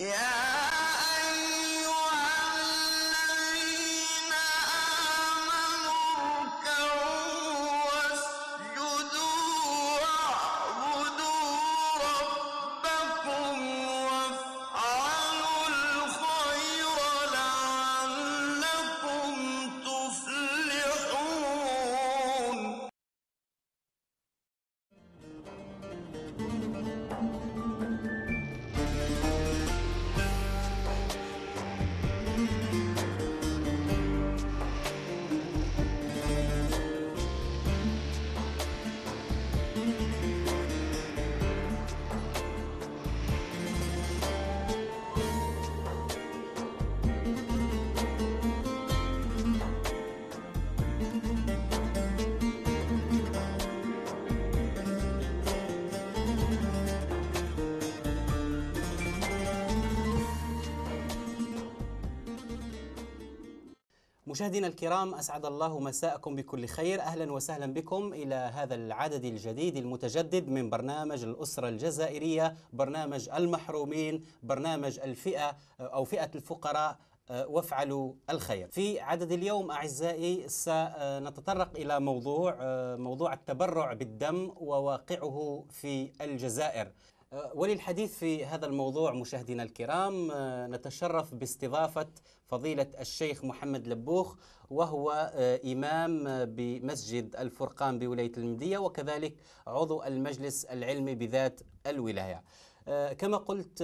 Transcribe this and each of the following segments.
مشاهدينا الكرام، أسعد الله مساءكم بكل خير. أهلا وسهلا بكم إلى هذا العدد الجديد المتجدد من برنامج الأسرة الجزائرية، برنامج المحرومين، برنامج الفئة أو فئة الفقراء وافعلوا الخير. في عدد اليوم أعزائي سنتطرق إلى موضوع التبرع بالدم وواقعه في الجزائر. وللحديث في هذا الموضوع مشاهدينا الكرام نتشرف باستضافة فضيلة الشيخ محمد لبوخ، وهو إمام بمسجد الفرقان بولاية المندية، وكذلك عضو المجلس العلمي بذات الولاية. كما قلت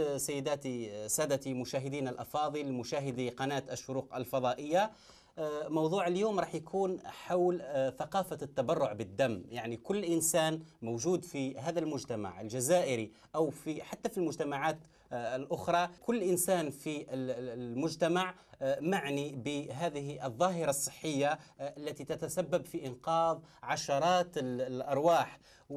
سادتي مشاهدينا الأفاضل، مشاهدي قناة الشروق الفضائية، موضوع اليوم راح يكون حول ثقافة التبرع بالدم. يعني كل إنسان موجود في هذا المجتمع الجزائري أو حتى في المجتمعات الأخرى، كل إنسان في المجتمع معني بهذه الظاهرة الصحية التي تتسبب في إنقاذ عشرات الأرواح.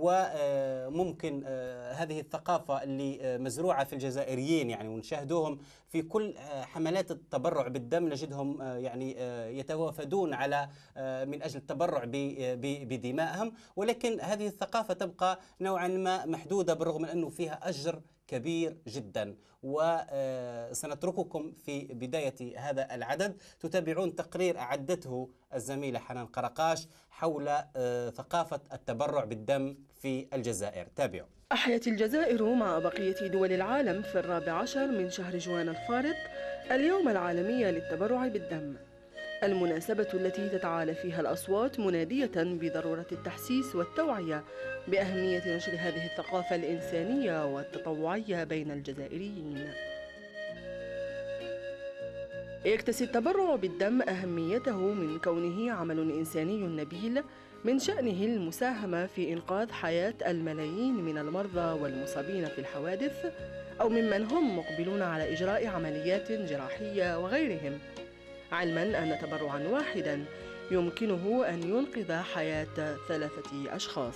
وممكن هذه الثقافة اللي مزروعة في الجزائريين يعني ونشاهدوهم في كل حملات التبرع بالدم، نجدهم يعني يتوافدون على من أجل التبرع بدمائهم، ولكن هذه الثقافة تبقى نوعا ما محدودة بالرغم من أنه فيها أجر كبير جدا. وسنترككم في بداية هذا العدد تتابعون تقرير أعدته الزميلة حنان قرقاش حول ثقافة التبرع بالدم في الجزائر. تابعوا. أحيت الجزائر مع بقية دول العالم في 14 من شهر جوان الفارط اليوم العالمي للتبرع بالدم، المناسبة التي تتعالى فيها الأصوات منادية بضرورة التحسيس والتوعية بأهمية نشر هذه الثقافة الإنسانية والتطوعية بين الجزائريين. يكتسي التبرع بالدم أهميته من كونه عمل إنساني نبيل من شأنه المساهمة في إنقاذ حياة الملايين من المرضى والمصابين في الحوادث أو ممن هم مقبلون على إجراء عمليات جراحية وغيرهم، علما أن تبرعا واحدا يمكنه أن ينقذ حياة 3 أشخاص.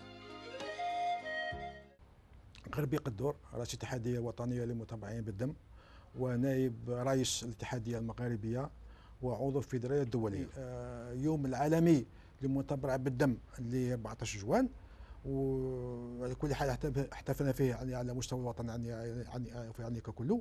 غربي قدور، رئيس الاتحادية الوطنية للمتبرعين بالدم، ونائب رئيس الاتحادية المغاربية، وعضو الفيدرالية الدولية. يوم العالمي للمتبرع بالدم اللي 14 جوان، وعلى كل حال احتفلنا فيه يعني على مستوى الوطن يعني ككله.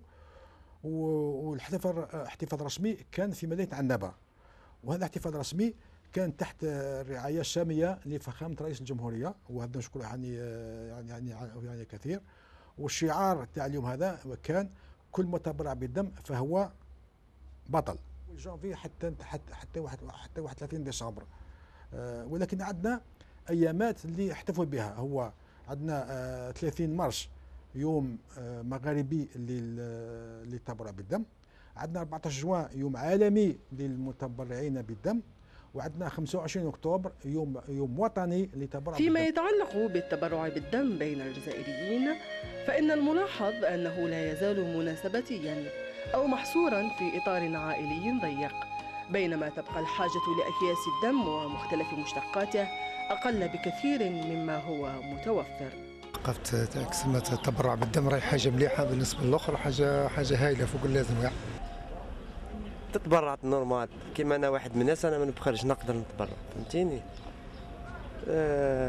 والاحتفال الرسمي كان في مدينة عنابة، وهذا الاحتفال الرسمي كان تحت الرعاية الشامية لفخامة رئيس الجمهورية، وهذا نشكره يعني كثير. والشعار تاع اليوم هذا كان كل متبرع بالدم فهو بطل، جانفي حتى 31 ديسمبر. ولكن عندنا ايامات اللي احتفل بها، هو عندنا 30 مارس يوم مغاربي للتبرع بالدم، عندنا 14 جوان يوم عالمي للمتبرعين بالدم، وعندنا 25 أكتوبر يوم وطني للتبرع فيما بالدم. يتعلق بالتبرع بالدم بين الجزائريين، فإن الملاحظ أنه لا يزال مناسباتيا أو محصورا في إطار عائلي ضيق، بينما تبقى الحاجة لأكياس الدم ومختلف مشتقاته أقل بكثير مما هو متوفر. ثقافة التبرع بالدم راهي حاجة مليحة بالنسبة للأخرى، حاجة هايلة فوق اللازم. يعني تتبرعت نورمال كيما انا واحد من الناس، انا ما نبخلش نقدر نتبرع، فهمتيني.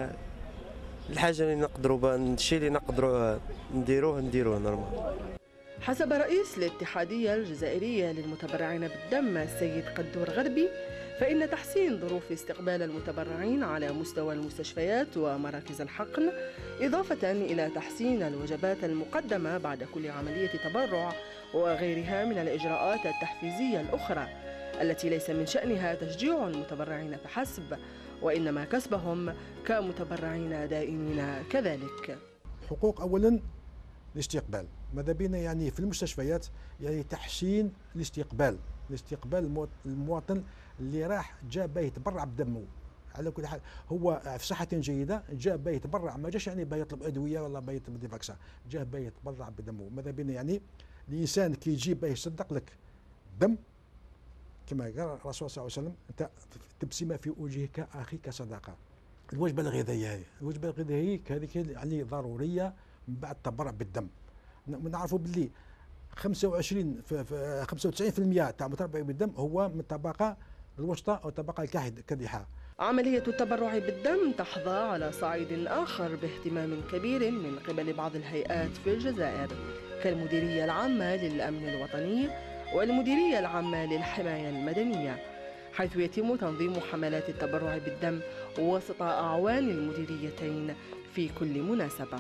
الحاجه اللي نقدروا الشيء اللي نقدروا نديروه نورمال. حسب رئيس الاتحادية الجزائرية للمتبرعين بالدم السيد قدور غربي، فإن تحسين ظروف استقبال المتبرعين على مستوى المستشفيات ومراكز الحقن، إضافة إلى تحسين الوجبات المقدمة بعد كل عملية تبرع وغيرها من الإجراءات التحفيزية الأخرى التي ليس من شأنها تشجيع المتبرعين فحسب، وإنما كسبهم كمتبرعين دائمين كذلك. حقوق أولا الاستقبال، ماذا بينا يعني في المستشفيات يعني تحسين الاستقبال المواطن اللي راح جاء باه يتبرع بدمه. على كل حال هو في صحة جيدة، جاء باه يتبرع، ما جاش يعني باه يطلب أدوية ولا باه يطلب دي فاكسان، جاء باه يتبرع بدمه. ماذا بينا يعني الإنسان كي يجي باه يصدق لك دم كما قال الرسول صلى الله عليه وسلم: أنت تبسم في وجهك أخيك صدقة. الوجبة الغذائية هذه يعني ضرورية من بعد التبرع بالدم. نعرفوا باللي 95% تاع المتبرع بالدم هو من الطبقة الوسطى أو الطبقة الكادحة. عملية التبرع بالدم تحظى على صعيد آخر باهتمام كبير من قبل بعض الهيئات في الجزائر، كالمديرية العامة للأمن الوطني والمديرية العامة للحماية المدنية، حيث يتم تنظيم حملات التبرع بالدم وسط أعوان المديريتين في كل مناسبة.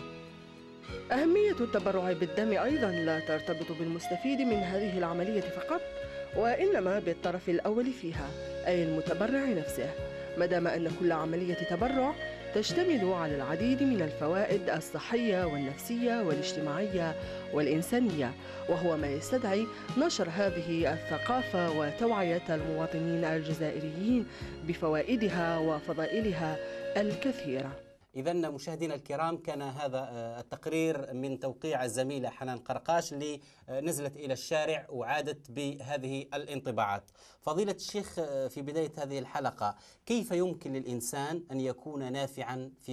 أهمية التبرع بالدم أيضا لا ترتبط بالمستفيد من هذه العملية فقط، وإنما بالطرف الأول فيها، أي المتبرع نفسه، مادام أن كل عملية تبرع تشتمل على العديد من الفوائد الصحية والنفسية والاجتماعية والإنسانية، وهو ما يستدعي نشر هذه الثقافة وتوعية المواطنين الجزائريين بفوائدها وفضائلها الكثيرة. إذن مشاهدينا الكرام، كان هذا التقرير من توقيع الزميلة حنان قرقاش اللي نزلت إلى الشارع وعادت بهذه الانطباعات. فضيلة الشيخ، في بداية هذه الحلقة، كيف يمكن للإنسان أن يكون نافعا في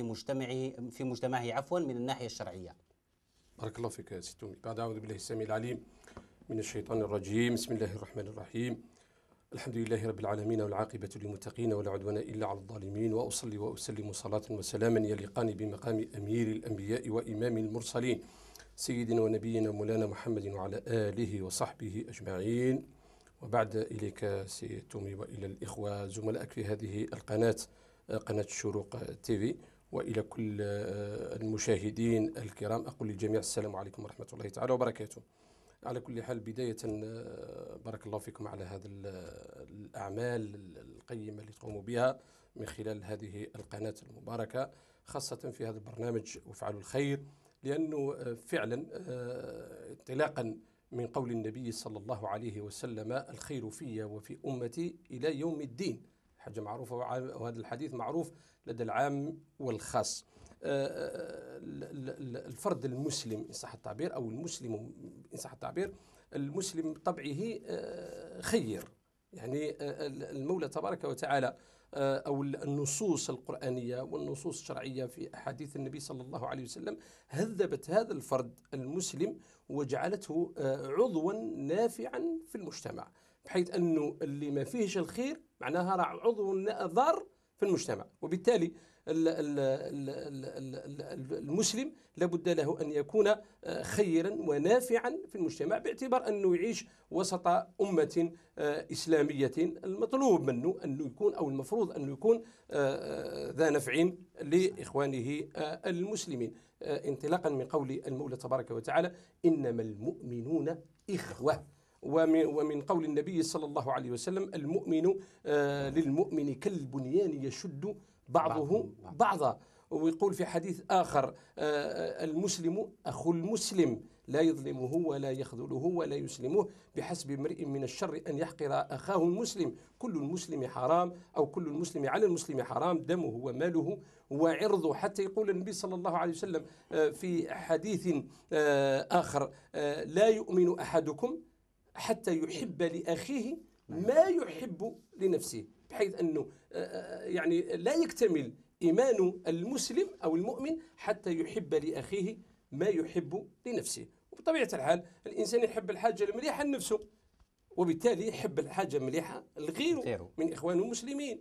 مجتمعه من الناحية الشرعية؟ بارك الله فيك يا سي تومي. بعد أعوذ بالله السميع العليم من الشيطان الرجيم، بسم الله الرحمن الرحيم. الحمد لله رب العالمين والعاقبة للمتقين ولا عدوان إلا على الظالمين، وأصلي وأسلم صلاة وسلاما يليقان بمقام أمير الأنبياء وإمام المرسلين سيدنا ونبينا مولانا محمد وعلى آله وصحبه أجمعين. وبعد إليك سي تومي وإلى الإخوة زملائك في هذه القناة، قناة الشروق تيفي، وإلى كل المشاهدين الكرام أقول للجميع السلام عليكم ورحمة الله تعالى وبركاته. على كل حال، بداية بارك الله فيكم على هذه الأعمال القيمة اللي تقوموا بها من خلال هذه القناة المباركة، خاصة في هذا البرنامج وفعلوا الخير، لأنه فعلا انطلاقا من قول النبي صلى الله عليه وسلم: الخير في وفي أمتي إلى يوم الدين. حاجة معروفة، وهذا الحديث معروف لدى العام والخاص. الفرد المسلم إن صح التعبير، أو المسلم إن صح التعبير، المسلم بطبعه خير. يعني المولى تبارك وتعالى أو النصوص القرآنية والنصوص الشرعية في أحاديث النبي صلى الله عليه وسلم هذبت هذا الفرد المسلم وجعلته عضوا نافعا في المجتمع، بحيث أنه اللي ما فيهش الخير معناها راه عضو ضار في المجتمع. وبالتالي المسلم لابد له أن يكون خيرا ونافعا في المجتمع، باعتبار أنه يعيش وسط أمة إسلامية المطلوب منه أنه يكون، أو المفروض أنه يكون ذا نفع لإخوانه المسلمين، انطلاقا من قول المولى تبارك وتعالى: إنما المؤمنون إخوة. ومن قول النبي صلى الله عليه وسلم: المؤمن للمؤمن كالبنيان يشد بعضه بعضا. ويقول في حديث آخر: المسلم أخو المسلم لا يظلمه ولا يخذله ولا يسلمه، بحسب امرئ من الشر أن يحقر أخاه المسلم، كل المسلم حرام، أو كل المسلم على المسلم حرام، دمه وماله وعرضه. حتى يقول النبي صلى الله عليه وسلم في حديث آخر: لا يؤمن أحدكم حتى يحب لأخيه ما يحب لنفسه، بحيث أنه يعني لا يكتمل إيمان المسلم أو المؤمن حتى يحب لأخيه ما يحب لنفسه. وبطبيعة الحال الإنسان يحب الحاجة المليحة لنفسه، وبالتالي يحب الحاجة المليحة لغيره من إخوانه المسلمين.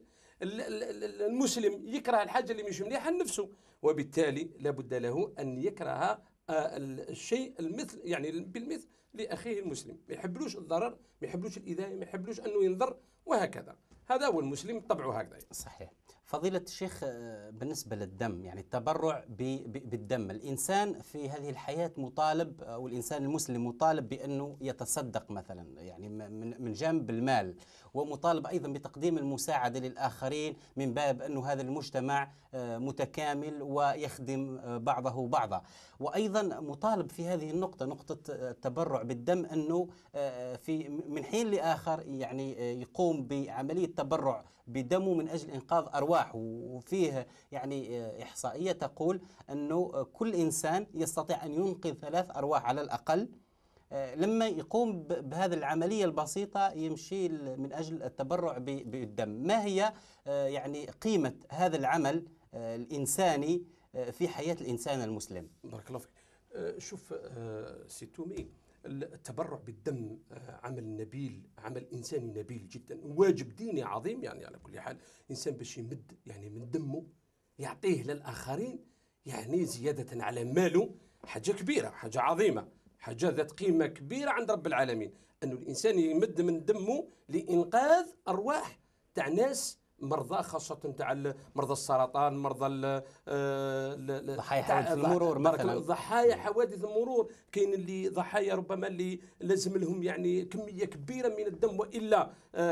المسلم يكره الحاجة اللي مش مليحة لنفسه، وبالتالي لابد له أن يكره الشيء المثل يعني بالمثل لأخيه المسلم، ما يحبلوش الضرر، ما يحبلوش الإذاية، ما يحبلوش أنه ينضر، وهكذا. هذا هو المسلم طبعه هكذا. صحيح. فضيلة الشيخ، بالنسبة للدم، يعني التبرع بالدم، الإنسان في هذه الحياة مطالب، أو الإنسان المسلم مطالب بأنه يتصدق مثلا، يعني من جانب المال، ومطالب أيضا بتقديم المساعدة للآخرين من باب أنه هذا المجتمع متكامل ويخدم بعضه بعضا. وأيضا مطالب في هذه النقطة، نقطة التبرع بالدم، أنه من حين لآخر يعني يقوم بعملية تبرع بدمه من أجل إنقاذ أرواح. وفيه يعني إحصائية تقول أنه كل إنسان يستطيع أن ينقذ 3 أرواح على الأقل لما يقوم بهذه العملية البسيطة، يمشي من أجل التبرع بالدم. ما هي يعني قيمة هذا العمل الإنساني في حياة الإنسان المسلم؟ بارك الله فيك. شوف سي تومي، التبرع بالدم عمل نبيل، عمل إنساني نبيل جدا، واجب ديني عظيم. يعني على كل حال إنسان باش يمد يعني من دمه يعطيه للآخرين، يعني زيادة على ماله، حاجة كبيرة، حاجة عظيمة، حاجة ذات قيمة كبيرة عند رب العالمين، أنه الإنسان يمد من دمه لإنقاذ أرواح تاع ناس مرضى، خاصة تاع مرضى السرطان، مرضى ضحايا حوادث المرور مثلا، ضحايا حوادث المرور. كاين اللي ضحايا ربما اللي لازم لهم يعني كمية كبيرة من الدم وإلا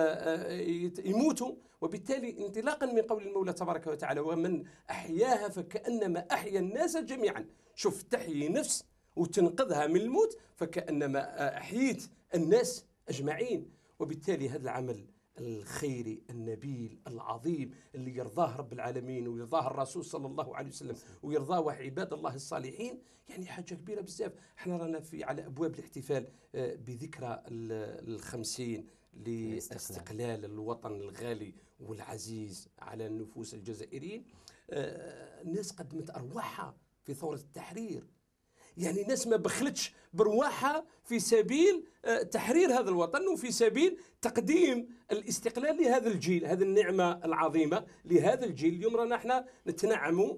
يموتوا. وبالتالي انطلاقا من قول المولى تبارك وتعالى: ومن أحياها فكأنما أحيا الناس جميعا. شوف، تحيي نفس وتنقذها من الموت فكأنما أحييت الناس أجمعين. وبالتالي هذا العمل الخيري النبيل العظيم اللي يرضاه رب العالمين ويرضاه الرسول صلى الله عليه وسلم ويرضاه عباد الله الصالحين، يعني حاجة كبيرة بزاف. احنا رانا على أبواب الاحتفال بذكرى 50 لاستقلال الوطن الغالي والعزيز على النفوس الجزائريين. الناس قدمت أرواحها في ثورة التحرير، يعني ناس ما بخلتش برواحها في سبيل تحرير هذا الوطن وفي سبيل تقديم الاستقلال لهذا الجيل، هذه النعمة العظيمة لهذا الجيل. اليوم رانا احنا نتنعموا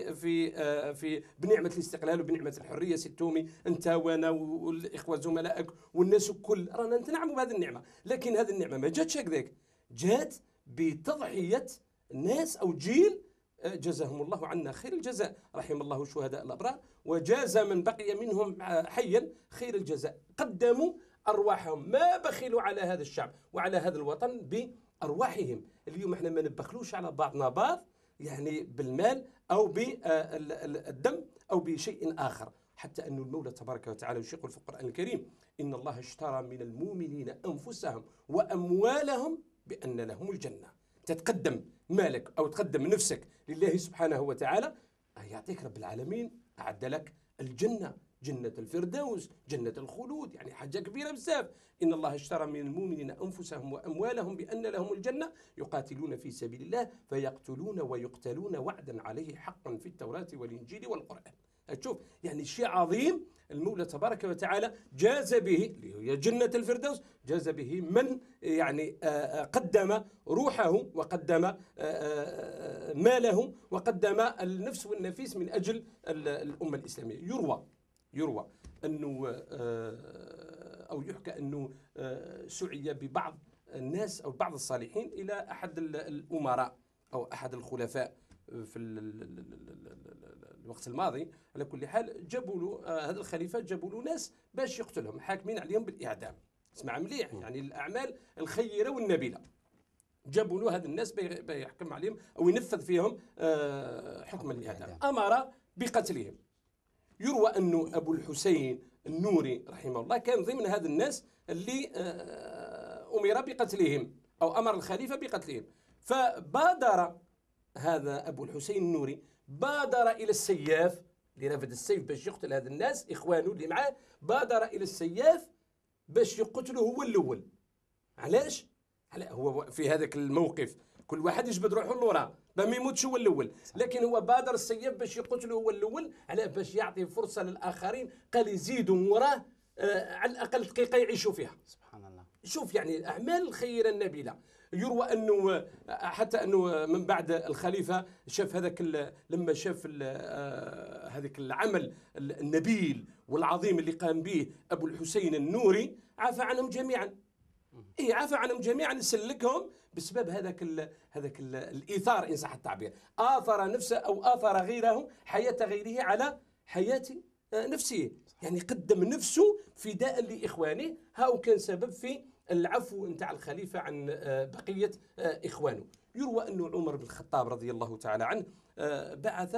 في بنعمة الاستقلال وبنعمة الحرية. ستومي، انت وانا والاخوة زملائك والناس الكل رانا نتنعموا بهذه النعمة، لكن هذه النعمة ما جاتش هكذاك، جات بتضحية ناس او جيل جزاهم الله عنا خير الجزاء، رحم الله شهداء الأبرار وجاز من بقي منهم حيا خير الجزاء. قدموا أرواحهم، ما بخلوا على هذا الشعب وعلى هذا الوطن بأرواحهم. اليوم احنا ما نبخلوش على بعضنا بعض، يعني بالمال أو بالدم أو بشيء آخر. حتى أن المولى تبارك وتعالى يشيق في القرآن الكريم: إن الله اشترى من المؤمنين أنفسهم وأموالهم بأن لهم الجنة. تتقدم مالك أو تقدم نفسك لله سبحانه وتعالى، يعطيك رب العالمين أعد لك الجنة، جنة الفردوس، جنة الخلود، يعني حاجة كبيرة بزاف. إن الله اشترى من المؤمنين أنفسهم وأموالهم بأن لهم الجنة يقاتلون في سبيل الله فيقتلون ويقتلون وعدا عليه حقا في التوراة والإنجيل والقرآن. تشوف يعني شيء عظيم المولى تبارك وتعالى جاز به، اللي هي جنة الفردوس، جاز به من يعني قدم روحه وقدم ماله وقدم النفس والنفيس من أجل الأمة الإسلامية. يروى أنه أو يحكى أنه سعي ببعض الناس أو بعض الصالحين إلى أحد الأمراء أو أحد الخلفاء في الوقت الماضي. على كل حال جابوا له هذا الخليفة، جابوا له ناس باش يقتلهم، حاكمين عليهم بالإعدام. اسمع مليح، يعني الأعمال الخيرة والنبيلة. جابوا له هذا الناس بيحكم عليهم أو ينفذ فيهم حكم الإعدام، أمر بقتلهم. يروى أنه أبو الحسين النوري رحمه الله كان ضمن هذا الناس اللي أمر بقتلهم أو أمر الخليفة بقتلهم. فبادر هذا أبو الحسين النوري، بادر إلى السياف لرفد السيف باش يقتل هذا الناس إخوانه اللي معاه، بادر إلى السياف باش يقتله هو الأول. علاش؟ هو في هذاك الموقف كل واحد يجبد روحه لورا ما يموتش هو الأول، لكن هو بادر السياف باش يقتله هو الأول. علاه؟ باش يعطي فرصة للآخرين، قال يزيدوا وراه على الأقل دقيقة يعيشوا فيها. سبحان الله. شوف يعني الأعمال الخيرة النبيلة. يروى أنه حتى أنه من بعد الخليفة شاف هذاك لما شاف هذاك العمل النبيل والعظيم اللي قام به أبو الحسين النوري، عفى عنهم جميعا. عفى عنهم جميعا، سلكهم بسبب هذاك الإيثار إن صح التعبير. آثر نفسه أو آثر غيره، حياة غيره على حياة نفسه، يعني قدم نفسه فداء لإخوانه. هاو كان سبب في العفو نتاع الخليفة عن بقية إخوانه. يروى أنه عمر بن الخطاب رضي الله تعالى عنه بعث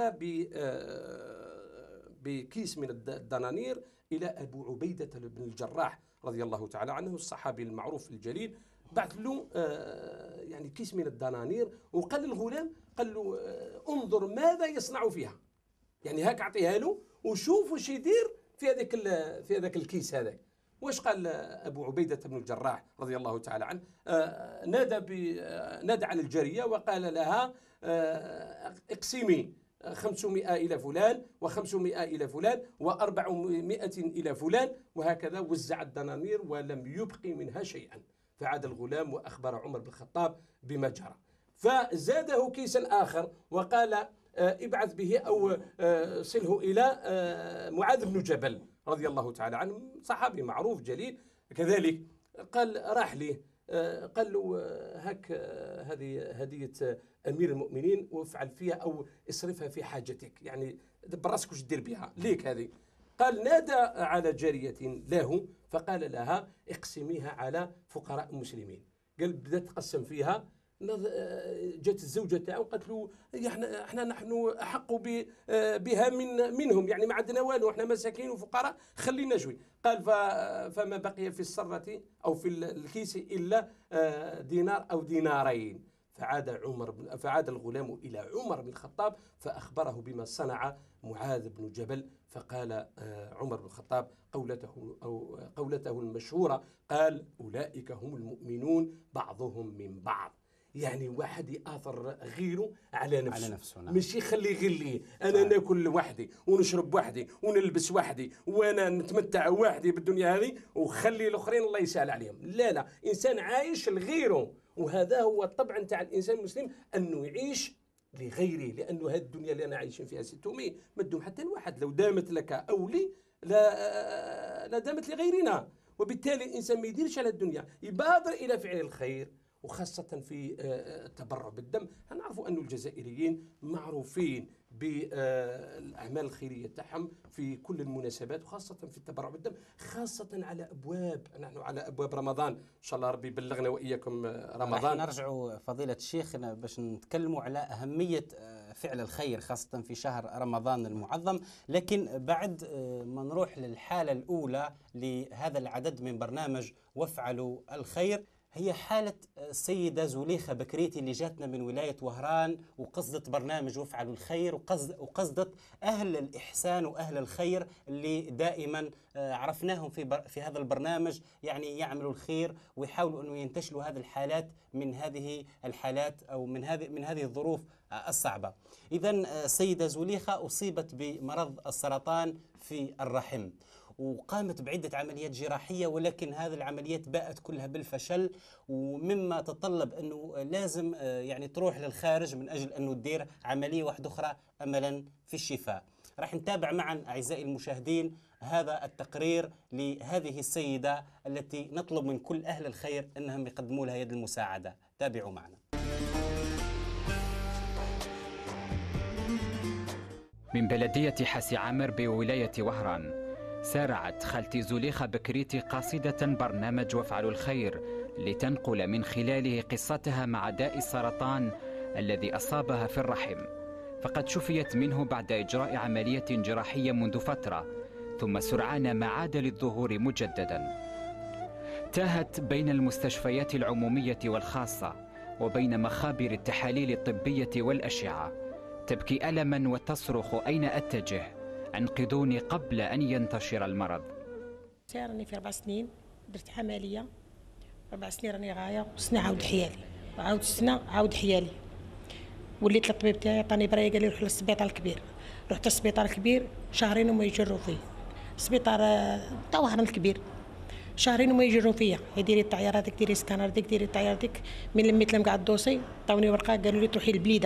بكيس من الدنانير إلى أبو عبيدة بن الجراح رضي الله تعالى عنه، الصحابي المعروف الجليل. بعث له يعني كيس من الدنانير، وقال للغلام، قال له انظر ماذا يصنع فيها، يعني هاك أعطيها له وشوف وش يدير في هذاك الكيس هذا. واش قال أبو عبيدة بن الجراح رضي الله تعالى عنه؟ نادى على الجارية وقال لها اقسمي 500 إلى فلان، و500 إلى فلان، و400 إلى فلان، وهكذا وزع الدنانير ولم يبق منها شيئا. فعاد الغلام وأخبر عمر بن الخطاب بما جرى، فزاده كيسا آخر وقال ابعث به أو صله إلى معاذ بن جبل رضي الله تعالى عنه، صحابي معروف جليل كذلك. قال راح ليه، قال له هاك هذه هدية أمير المؤمنين، وافعل فيها أو اصرفها في حاجتك، يعني دبر راسك وش دير بها ليك هذه. قال نادى على جارية له فقال لها اقسميها على فقراء المسلمين. قال بدأت تقسم فيها. جت الزوجة تاعو قالت له احنا نحن أحق بها منهم، يعني ما عندنا والو، احنا مساكين وفقراء، خلينا شوي. قال فما بقي في السرة أو في الكيس إلا دينار أو دينارين. فعاد الغلام إلى عمر بن الخطاب فأخبره بما صنع معاذ بن جبل. فقال عمر بن الخطاب قولته المشهورة، قال أولئك هم المؤمنون بعضهم من بعض. يعني واحد يآثر غيره على نفسه. مش يخلي غير لي انا ناكل وحدي ونشرب وحدي ونلبس وحدي وانا نتمتع وحدي بالدنيا هذه، وخلي الاخرين الله يسهل عليهم. لا، انسان عايش لغيره، وهذا هو الطبع نتاع الانسان المسلم، انه يعيش لغيره. لانه هذه الدنيا اللي انا عايشين فيها 600 ما تدوم حتى الواحد، لو دامت لك او لي لا دامت لغيرنا. وبالتالي الانسان ما يديرش على الدنيا، يبادر الى فعل الخير، وخاصة في التبرع بالدم. نعرفوا أن الجزائريين معروفين بالأعمال الخيرية تاعهم في كل المناسبات، وخاصة في التبرع بالدم، خاصة على أبواب، نحن على أبواب رمضان إن شاء الله ربي يبلغنا وإياكم رمضان. نرجع فضيلة الشيخ باش نتكلموا على أهمية فعل الخير خاصة في شهر رمضان المعظم. لكن بعد ما نروح للحالة الأولى لهذا العدد من برنامج وافعلوا الخير، هي حالة السيدة زليخة بكريتي اللي جاتنا من ولاية وهران، وقصدت برنامج وافعلوا الخير، وقصدت أهل الإحسان وأهل الخير اللي دائما عرفناهم في هذا البرنامج، يعني يعملوا الخير ويحاولوا أنه ينتشلوا هذه الحالات من هذه الحالات أو من هذه الظروف الصعبة. إذن السيدة زليخة أصيبت بمرض السرطان في الرحم، وقامت بعدة عمليات جراحية، ولكن هذه العمليات باءت كلها بالفشل، ومما تطلب أنه لازم يعني تروح للخارج من أجل أنه تدير عملية واحدة أخرى أملا في الشفاء. راح نتابع معا أعزائي المشاهدين هذا التقرير لهذه السيدة التي نطلب من كل أهل الخير أنهم يقدموا لها يد المساعدة. تابعوا معنا. من بلدية حسي عامر بولاية وهران، سارعت خالتي زليخة بكريتي قاصدة برنامج وافعلوا الخير لتنقل من خلاله قصتها مع داء السرطان الذي أصابها في الرحم، فقد شفيت منه بعد إجراء عملية جراحية منذ فترة، ثم سرعان ما عاد للظهور مجددا. تاهت بين المستشفيات العمومية والخاصة وبين مخابر التحاليل الطبية والأشعة، تبكي ألما وتصرخ أين أتجه؟ أنقذوني قبل أن ينتشر المرض. راني في 4 سنين درت عملية، 4 سنين راني غاية، وسنة عاود حيالي، وعاود سنة عاود حيالي. وليت للطبيب تاعي عطاني برايه قال لي روح للسبيطار الكبير. رحت للسبيطار الكبير، شهرين وما يجروا فيه. السبيطار تاع وهران الكبير شهرين وما يجروا فيا، ديري الطياره هذيك، ديري سكانر هذيك، ديري الطياره هذيك. من لميت لهم كاع الدوسي عطاوني ورقه قالوا لي تروحي للبليده.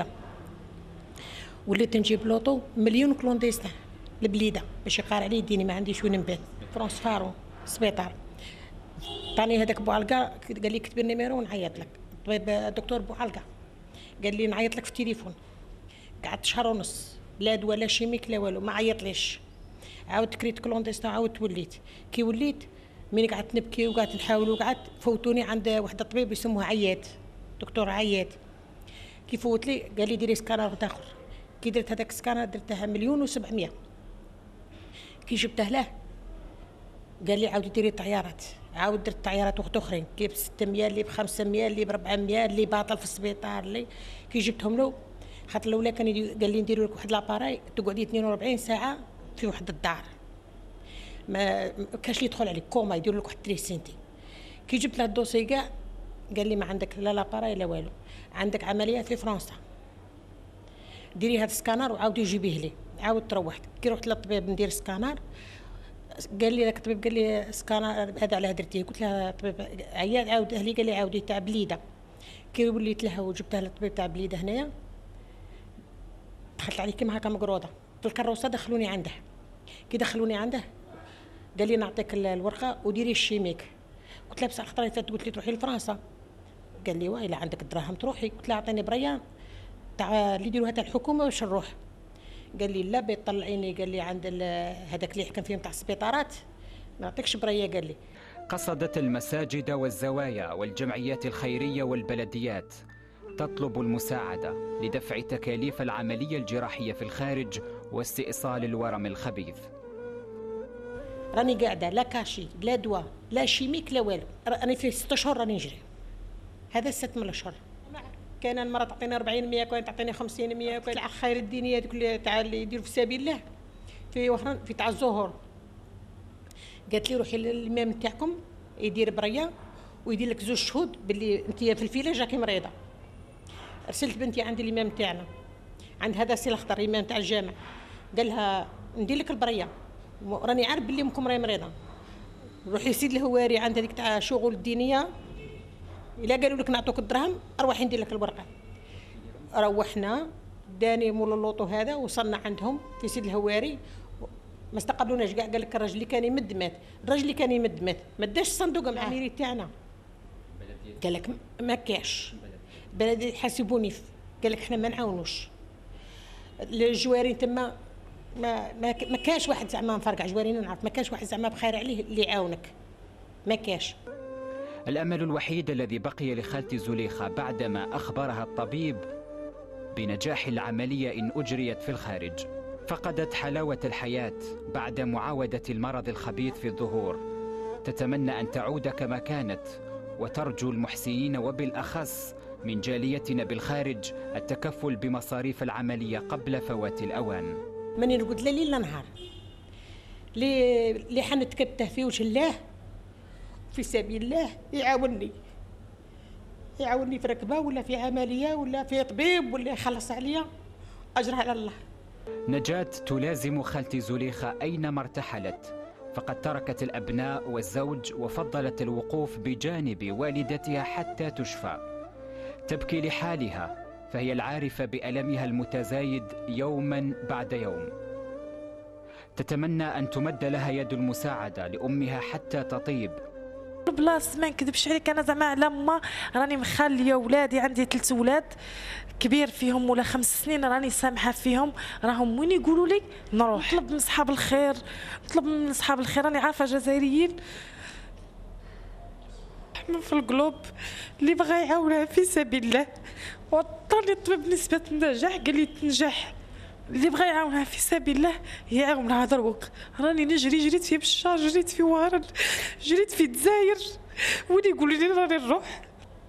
وليت نجيب لوطو مليون كلونديستان البليده باش يقارع عليه يديني، ما عنديش وين نبات. فرونس فارو سبيطار عطاني هذاك بوعلقه، قال لي كتبي النيميرو ونعيط لك. طبيب الدكتور بوعلقه قال لي نعيط لك في التليفون. قعدت شهر ونص لا دواء لا شيميك لا والو، ما عيطليش. عاودت كريت كلونديستان، عاودت وليت. كي وليت مين قعدت نبكي وقعدت نحاول وقعدت فوتوني عند واحد الطبيب يسموه عياد، دكتور عياد. كي فوت لي قال لي ديري سكانر اخر. كي درت هذاك السكانر درتها 1,700,000. كي جبته له قال لي عاودي ديري طيارات. عاود درت طيارات وقت اخرين، كي ب 600 اللي ب 500 اللي ب 400 اللي باطل في السبيطار. اللي كي جبتهم له خاطر الاولى كان قال لي نديروا لك واحد لاباراي تقعدي 42 ساعه في واحد الدار، ما كاش اللي يدخل عليك كوما، يديروا لك واحد تريسينتي. كي جبت له الدوسي كاع قال لي ما عندك لا لاباراي لا والو، عندك عمليات في فرنسا، ديري هذا السكانر وعاودي جيبيه لي. عاودت روحت. كي رحت للطبيب ندير سكانر قال لي لك الطبيب قال لي سكانر هذا علاه درتيه. قلت له الطبيب عياد عاوديه لي، قال لي عاودي تاع بليده. كي وليت له وجبته للطبيب تاع بليده هنايا دخلت عليه كيما هكا مقروضه في الكروسه، دخلوني عنده. كي دخلوني عنده قال لي نعطيك الورقه وديري الشيميك. قلت له بصح خطره فات قلت لي تروحي لفرنسا. قال لي وايلا عندك الدراهم تروحي. قلت له اعطيني بريان تاع اللي يديروها تاع الحكومه باش نروح. قال لي لا بيطلعيني، قال لي عند هذاك اللي يحكم فيهم تاع السبيطارات ما نعطيكش بريه. قال لي قصدت المساجد والزوايا والجمعيات الخيرية والبلديات تطلب المساعدة لدفع تكاليف العملية الجراحية في الخارج واستئصال الورم الخبيث. راني قاعده لا كاشي لا دواء لا شيميك لا والو، راني في 6 اشهر راني نجري. هذا 6 من الاشهر. كان المرة تعطيني 40 كان تعطيني 50 كان تاع خير الدينية هذوك تاع اللي يديروا في سبيل الله. في وحنا في تاع الزهور قالت لي روحي للامام تاعكم يدير بريه ويدير لك 2 شهود باللي انت في الفيلاج راكي مريضه. ارسلت بنتي عند الامام تاعنا، عند هذا السي الاخضر الامام تاع الجامع، قال لها ندير لك البريه راني عارف باللي امكم راهي مريضه. روحي سيد الهواري عند هذيك تاع شغل الدينيه، الا قالوا لك نعطوك الدرهم اروحي ندير لك الورقه. روحنا داني مول اللوطو هذا، وصلنا عندهم في سيد الهواري ما استقبلوناش كاع. قال لك الراجل اللي كان يمد مات، الراجل اللي كان يمد مات، ما داش الصندوق مع الميري تاعنا. قال لك ما كاش بلدي حاسبوني. قال لك احنا ما نعاونوش الجوارين تما، ما كاش واحد زعما مفرقع جوارين نعرف، ما كاش واحد زعما بخير عليه اللي يعاونك، ما كاش. الأمل الوحيد الذي بقي لخالتي زليخة بعدما أخبرها الطبيب بنجاح العملية إن أجريت في الخارج. فقدت حلاوة الحياة بعد معاودة المرض الخبيث في الظهور. تتمنى أن تعود كما كانت، وترجو المحسنين وبالأخص من جاليتنا بالخارج التكفل بمصاريف العملية قبل فوات الأوان. ماني نرقد لا ليل لا نهار، اللي حنتكبته في وجه الله في سبيل الله يعاونني في ركبه ولا في عمليه ولا في طبيب ولا يخلص عليا، اجرها على الله. نجاة تلازم خالتي زليخة أينما ارتحلت، فقد تركت الأبناء والزوج وفضلت الوقوف بجانب والدتها حتى تشفى. تبكي لحالها فهي العارفة بألمها المتزايد يوما بعد يوم. تتمنى أن تمد لها يد المساعدة لأمها حتى تطيب. بلاص ما نكذبش عليك، انا زعما على ما راني مخليه ولادي، عندي 3 ولاد كبير فيهم ولا 5 سنين، راني سامحه فيهم، راهم وين يقولوا لي نروح. نطلب من اصحاب الخير، راني عارفه جزائريين في القلوب اللي بغى يعاونها في سبيل الله، وعطاني الطبيب نسبه النجاح قال لي تنجح. اللي بغى يعاونها في سبيل الله يعاونها دروك. راني جريت في بشار، جريت في وهران، جريت في الجزائر، وين يقولوا لي راني نروح.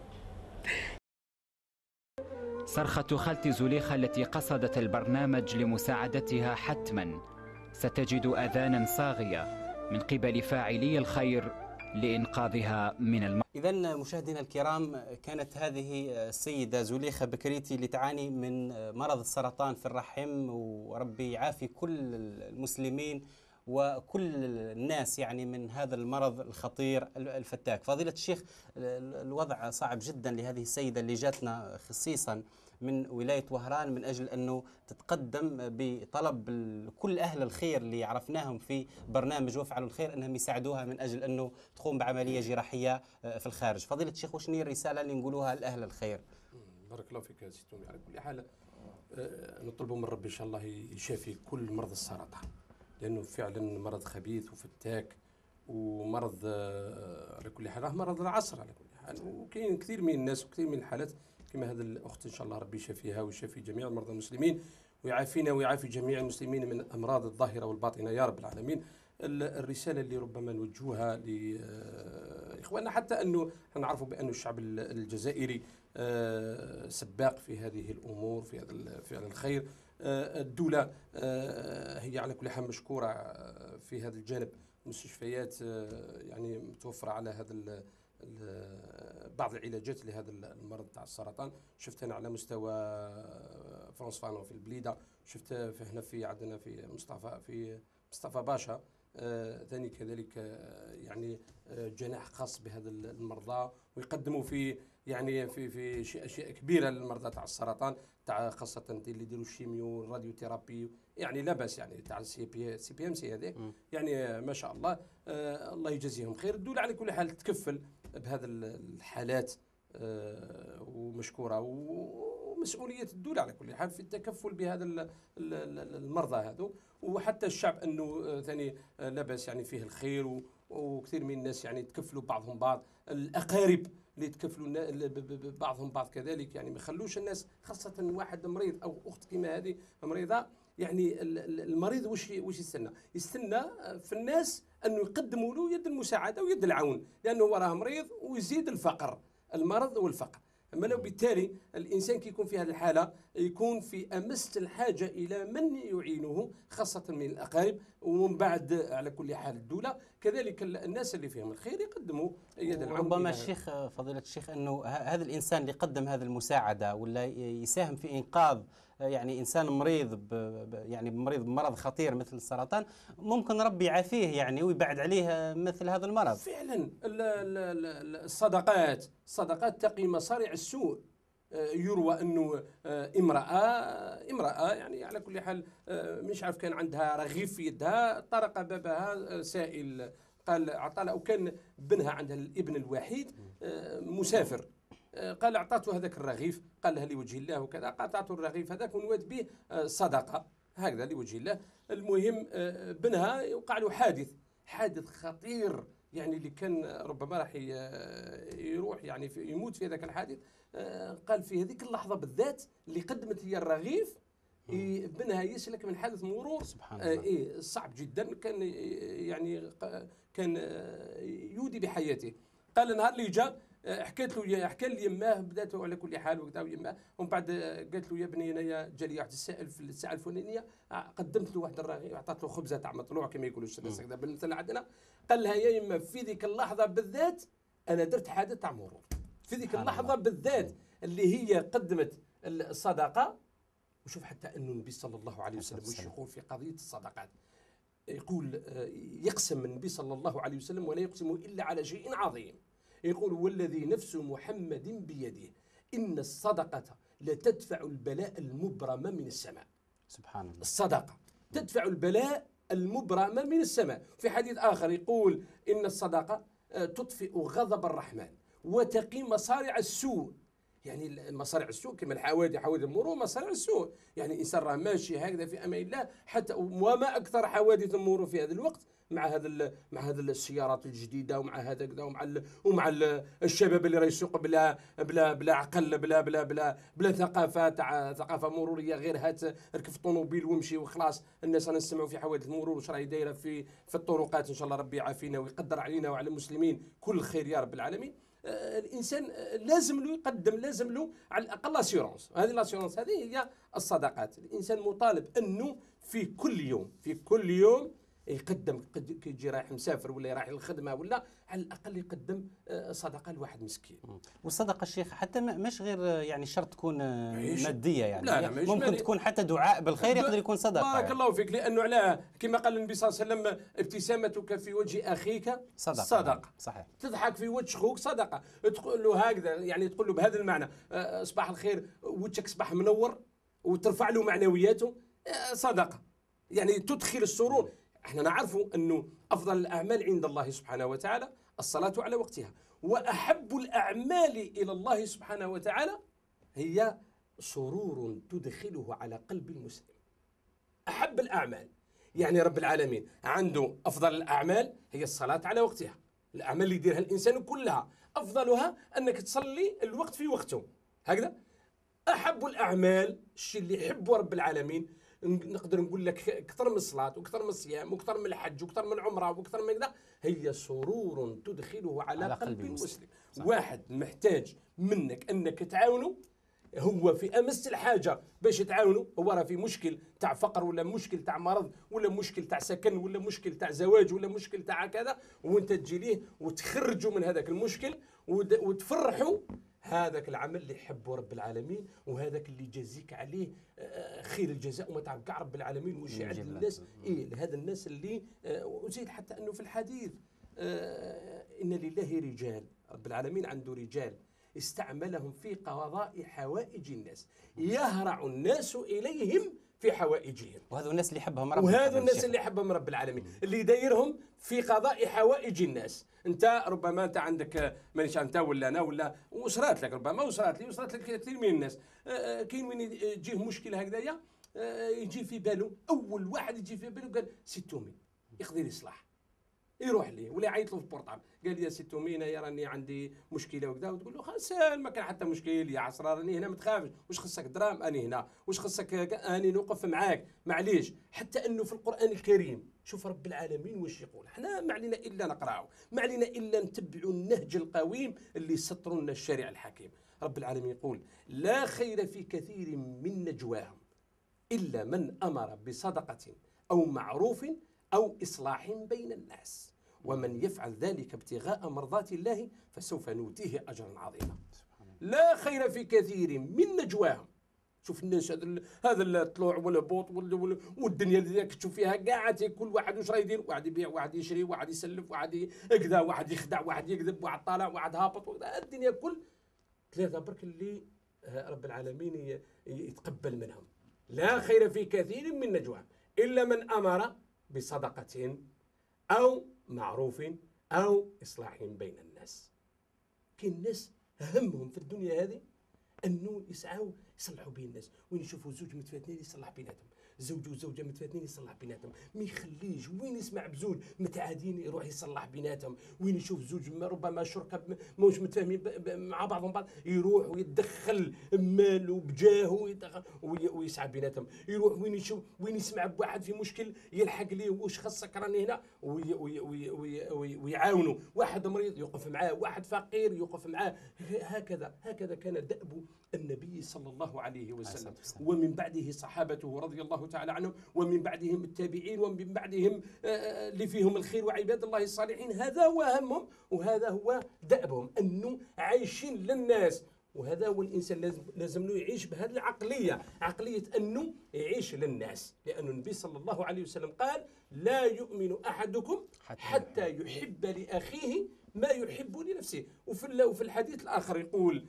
صرخة خالتي زليخة التي قصدت البرنامج لمساعدتها حتما ستجد آذانا صاغية من قبل فاعلي الخير لإنقاذها من المرض. إذن مشاهدينا الكرام، كانت هذه السيدة زليخة بكريتي اللي تعاني من مرض السرطان في الرحم، وربي يعافي كل المسلمين وكل الناس يعني من هذا المرض الخطير الفتاك. فضيلة الشيخ، الوضع صعب جدا لهذه السيدة اللي جاتنا خصيصا من ولاية وهران من أجل أنه تتقدم بطلب كل أهل الخير اللي عرفناهم في برنامج وافعلوا الخير أنهم يساعدوها من أجل أنه تقوم بعملية جراحية في الخارج. فضيلة الشيخ، وش هي الرسالة اللي نقولوها لأهل الخير؟ بارك الله فيك يا سي تومي. على كل حال نطلب من ربي إن شاء الله يشافي كل مرضى السرطان، لأنه فعلا مرض خبيث وفتاك ومرض على كل حال مرض العصر على كل حال. وكاين كثير من الناس وكثير من الحالات كما هذا الأخت إن شاء الله ربي يشافيها ويشافي جميع المرضى المسلمين ويعافينا ويعافي جميع المسلمين من أمراض الظاهرة والباطنة يا رب العالمين. الرسالة اللي ربما نوجهها لإخواننا، حتى أنه نعرفوا بأن الشعب الجزائري سباق في هذه الأمور، في هذا فعل الخير. الدولة هي على كل حال مشكورة في هذا الجانب. المستشفيات يعني متوفرة على هذا بعض العلاجات لهذا المرض تاع السرطان. شفت أنا على مستوى فرانس فانو في البليدة، شفت هنا في عندنا في مصطفى باشا ثاني كذلك يعني جناح خاص بهذا المرضى، ويقدموا في يعني في اشياء كبيره للمرضى تاع السرطان، تاع خاصه اللي يديروا الشيميو الراديو ثيرابي، يعني لا باس يعني تاع سي بي ام سي هذيك، يعني ما شاء الله. الله يجزيهم خير. الدوله على كل حال تكفل بهذا الحالات ومشكوره، ومسؤوليه الدوله على كل حال في التكفل بهذا المرضى هذو. وحتى الشعب انه ثاني لا باس يعني فيه الخير، وكثير من الناس يعني تكفلوا بعضهم بعض، الاقارب اللي يتكفلوا بعضهم بعض كذلك، يعني ما يخلوش الناس خاصه واحد مريض او اخت كما هذه مريضه، يعني المريض وش يستنى في الناس انه يقدموا له يد المساعده ويد العون، لانه هو راه مريض ويزيد الفقر، المرض والفقر. أما لو بالتالي الإنسان كي يكون في هذه الحالة يكون في أمس الحاجة إلى من يعينه خاصة من الأقارب، ومن بعد على كل حال الدولة كذلك الناس اللي فيهم الخير يقدموا يد العون. ربما الشيخ فضيلة الشيخ أنه هذا الإنسان اللي قدم هذه المساعدة ولا يساهم في إنقاذ يعني إنسان مريض يعني مريض بمرض خطير مثل السرطان، ممكن ربي يعافيه يعني ويبعد عليه مثل هذا المرض. فعلا الصدقات تقي مصارع السوء. يروى أنه امرأة يعني على كل حال مش عارف كان عندها رغيف في يدها، طرق بابها سائل قال عطالها، وكان بنها عندها الابن الوحيد مسافر، قال اعطته هذاك الرغيف، قال لها لوجه الله وكذا، قطعته الرغيف هذاك ونواد به صدقه هكذا لوجه الله. المهم بنها يوقع له حادث خطير، يعني اللي كان ربما راح يروح يعني يموت في هذاك الحادث. قال في هذيك اللحظه بالذات اللي قدمت هي الرغيف بنها يسلك من حادث مرور صعب جدا، كان يعني كان يودي بحياته. قال النهار اللي جاء حكى لي يماه، بدات على كل حال وكذا يماه، ومن بعد قالت له يا بني انايا جالي واحد السائل في الساعه الفلانيه، قدمت له واحد الرغيف، عطات له خبزه تاع مطلوع كما يقولوا الناس هكذا بالمثل عندنا. قال لها يا يما في ذيك اللحظه بالذات انا درت حادث تاع مرور، في ذيك اللحظه بالذات اللي هي قدمت الصدقه. وشوف حتى انه النبي صلى الله عليه وسلم وش يقول في قضيه الصدقات، يقول يقسم النبي صلى الله عليه وسلم ولا يقسم الا على شيء عظيم، يقول والذي نفس محمد بيده إن الصدقة لتدفع البلاء المبرم من السماء. سبحان الله. الصدقة تدفع البلاء المبرم من السماء. في حديث آخر يقول إن الصدقة تطفئ غضب الرحمن وتقي مصارع السوء. يعني مصارع السوء كما حوادث المرور مصارع السوء، يعني إنسان راه ماشي هكذا في أمان الله، حتى وما أكثر حوادث المرور في هذا الوقت مع هذا السيارات الجديده، ومع هذا كذا، ومع الشباب اللي راه يسوق بلا عقل، بلا ثقافه مروريه، غير هات ركب الطوموبيل وامشي وخلاص. الناس رانا نسمعوا في حوادث المرور واش راهي دايره في الطرقات. ان شاء الله ربي يعافينا ويقدر علينا وعلى المسلمين كل خير يا رب العالمين. الانسان لازم له يقدم، لازم له على الاقل لاسيورونس. هذه لاسيورونس هذه هي الصدقات. الانسان مطالب انه في كل يوم يقدم كي يجي رايح مسافر ولا رايح للخدمه ولا على الاقل يقدم صدقه لواحد مسكين. والصدقه الشيخ حتى مش غير يعني شرط تكون ماديه يعني، لا ممكن تكون حتى دعاء بالخير يقدر يكون صدقه. بارك الله فيك، لانه علاه كما قال النبي صلى الله عليه وسلم ابتسامتك في وجه اخيك صدقه. صحيح. تضحك في وجه اخوك صدقه، تقول له هكذا يعني تقول له بهذا المعنى صباح الخير وجهك صباح منور وترفع له معنوياته صدقه، يعني تدخل السرور. احنا نعرف انه افضل الاعمال عند الله سبحانه وتعالى الصلاه على وقتها، واحب الاعمال الى الله سبحانه وتعالى هي سرور تدخله على قلب المسلم. احب الاعمال يعني رب العالمين عنده افضل الاعمال هي الصلاه على وقتها، الاعمال اللي يديرها الانسان كلها افضلها انك تصلي الوقت في وقته هكذا. احب الاعمال الشيء اللي يحبه رب العالمين نقدر نقول لك اكثر من الصلاه واكثر من الصيام واكثر من الحج واكثر من العمره واكثر من كذا، هي سرور تدخله على قلب المسلم. واحد محتاج منك انك تعاونه، هو في امس الحاجه باش تعاونه، هو راه في مشكل تاع فقر ولا مشكل تاع مرض ولا مشكل تاع سكن ولا مشكل تاع زواج ولا مشكل تاع كذا، وانت تجي ليه وتخرجوا من هذاك المشكل وتفرحوا. هذاك العمل اللي يحبه رب العالمين، وهذاك اللي يجازيك عليه خير الجزاء وما تعرف كاع رب العالمين واش يعد الناس لهذا الناس اللي وزيد حتى انه في الحديث ان لله رجال، رب العالمين عنده رجال استعملهم في قضاء حوائج الناس، يهرع الناس اليهم في حوائجهم. وهذو الناس اللي يحبهم رب العالمين اللي دايرهم في قضاء حوائج الناس. انت ربما انت عندك مانيش انت ولا انا ولا وصرات لك، ربما وصرات لك كثير من الناس، كاين وين يجيه مشكل هكذايا يجي في باله اول واحد يجي في باله قال سي تومي يقدر يصلح، يروح ليه ولا يعيط له في البورطابل قال لي يا سي تومي انا راني عندي مشكله وكذا، وتقول له خلاص ما كان حتى مشكل يا عصرا راني هنا ما تخافش، واش خصك دراهم اني هنا، واش خصك اني نوقف معاك معليش. حتى انه في القران الكريم شوف رب العالمين واش يقول، احنا ما علينا الا نقراو، ما علينا الا نتبعوا النهج القويم اللي سطروا لنا الشريعه الحكيم. رب العالمين يقول لا خير في كثير من نجواهم الا من امر بصدقه او معروف أو إصلاح بين الناس، ومن يفعل ذلك ابتغاء مرضات الله فسوف نؤتيه أجرا عظيما. لا خير في كثير من نجواهم. شوف الناس هذا الطلوع والهبوط والدنيا اللي تشوف فيها قاعد كل واحد واش راه يدير، واحد يبيع واحد يشري واحد يسلف واحد كذا واحد يخدع واحد يكذب واحد طالع واحد هابط، الدنيا كل ثلاثة برك اللي رب العالمين يتقبل منهم. لا خير في كثير من نجواهم إلا من أمر بصدقة أو معروف أو إصلاح بين الناس. كاين الناس همهم في الدنيا هذه أنه يسعوا يصلحوا بين الناس، وين يشوفوا زوج متفاتنين يصلح بيناتهم، زوج وزوجة متفاتنين يصلح بيناتهم، ما يخليش وين يسمع بزوج متعادين يروح يصلح بيناتهم، وين يشوف زوج ربما شركة ماهوش متفاهمين مع بعضهم يروح ويتدخل ماله بجاهه ويسعى بيناتهم، يروح وين يشوف وين يسمع بواحد في مشكل يلحق ليه واش خاصك راني هنا ويعاونوا، واحد مريض يوقف معاه، واحد فقير يوقف معاه، هكذا كان دأب النبي صلى الله عليه وسلم، ومن بعده صحابته رضي الله تعالى عنهم، ومن بعدهم التابعين، ومن بعدهم اللي فيهم الخير وعباد الله الصالحين. هذا هو همهم وهذا هو دأبهم، أنه عايشين للناس. وهذا هو الإنسان لازم له يعيش بهذه العقلية، عقلية أنه يعيش للناس، لأن النبي صلى الله عليه وسلم قال لا يؤمن أحدكم حتى يحب لأخيه ما يحب لنفسه. وفي الحديث الآخر يقول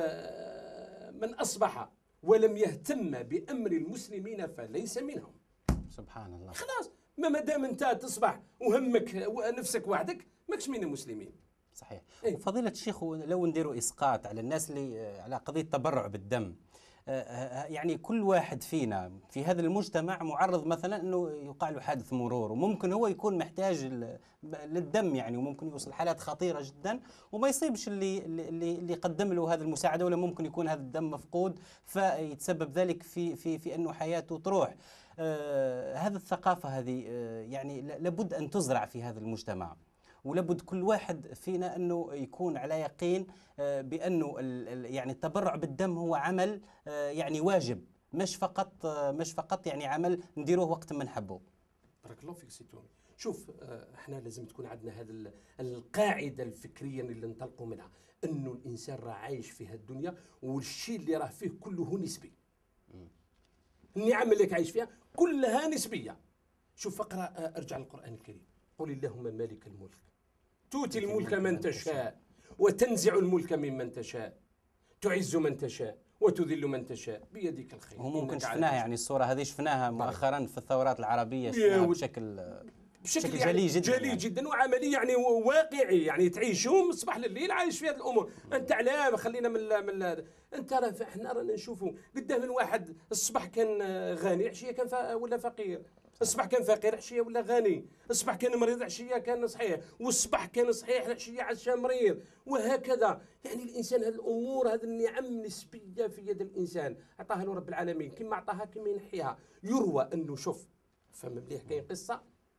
من أصبح ولم يهتم بأمر المسلمين فليس منهم. سبحان الله. خلاص ما دام أنت تصبح وهمك نفسك وحدك ماكش من المسلمين. صحيح. وفضيلة الشيخ لو نديروا إسقاط على الناس اللي على قضية التبرع بالدم، يعني كل واحد فينا في هذا المجتمع معرض مثلا انه يوقع له حادث مرور، وممكن هو يكون محتاج للدم يعني، وممكن يوصل حالات خطيره جدا وما يصيبش اللي قدم له هذه المساعده، ولا ممكن يكون هذا الدم مفقود فيتسبب ذلك في انه حياته تروح. هذه الثقافه هذه يعني لابد ان تزرع في هذا المجتمع، ولابد كل واحد فينا انه يكون على يقين بانه يعني التبرع بالدم هو عمل يعني واجب، مش فقط يعني عمل نديروه وقت ما نحبه. بارك الله فيك سي تومي. شوف احنا لازم تكون عندنا هذه القاعده الفكريه اللي ننطلقوا منها، انه الانسان راه عايش في هذه الدنيا، والشيء اللي راه فيه كله نسبي. النعم اللي عايش فيها كلها نسبيه. شوف اقرا، ارجع للقران الكريم، قل اللهم مالك الملك تؤتي الملك من تشاء وتنزع الملك ممن تشاء تعز من تشاء وتذل من تشاء بيدك الخير. وممكن شفناها يعني الصورة هذه شفناها مؤخرا في الثورات العربية، شفناها بشكل جلي جدا وعملي، يعني واقعي، يعني تعيشوا من الصباح لليل عايش في هذه الامور. انت علاه خلينا من انت راه احنا رانا نشوفوا قدام الواحد الصباح كان غني، عشيه كان ولا فقير، الصباح كان فقير عشيه ولا غني، الصباح كان مريض عشيه كان صحيح، والصباح كان صحيح عشيه عشان مريض، وهكذا. يعني الانسان هذه الامور، هذه النعم نسبيه في يد الانسان، عطاها له رب العالمين كما عطاها كما ينحيها. يروى انه شوف فهم مليح، كاين قصه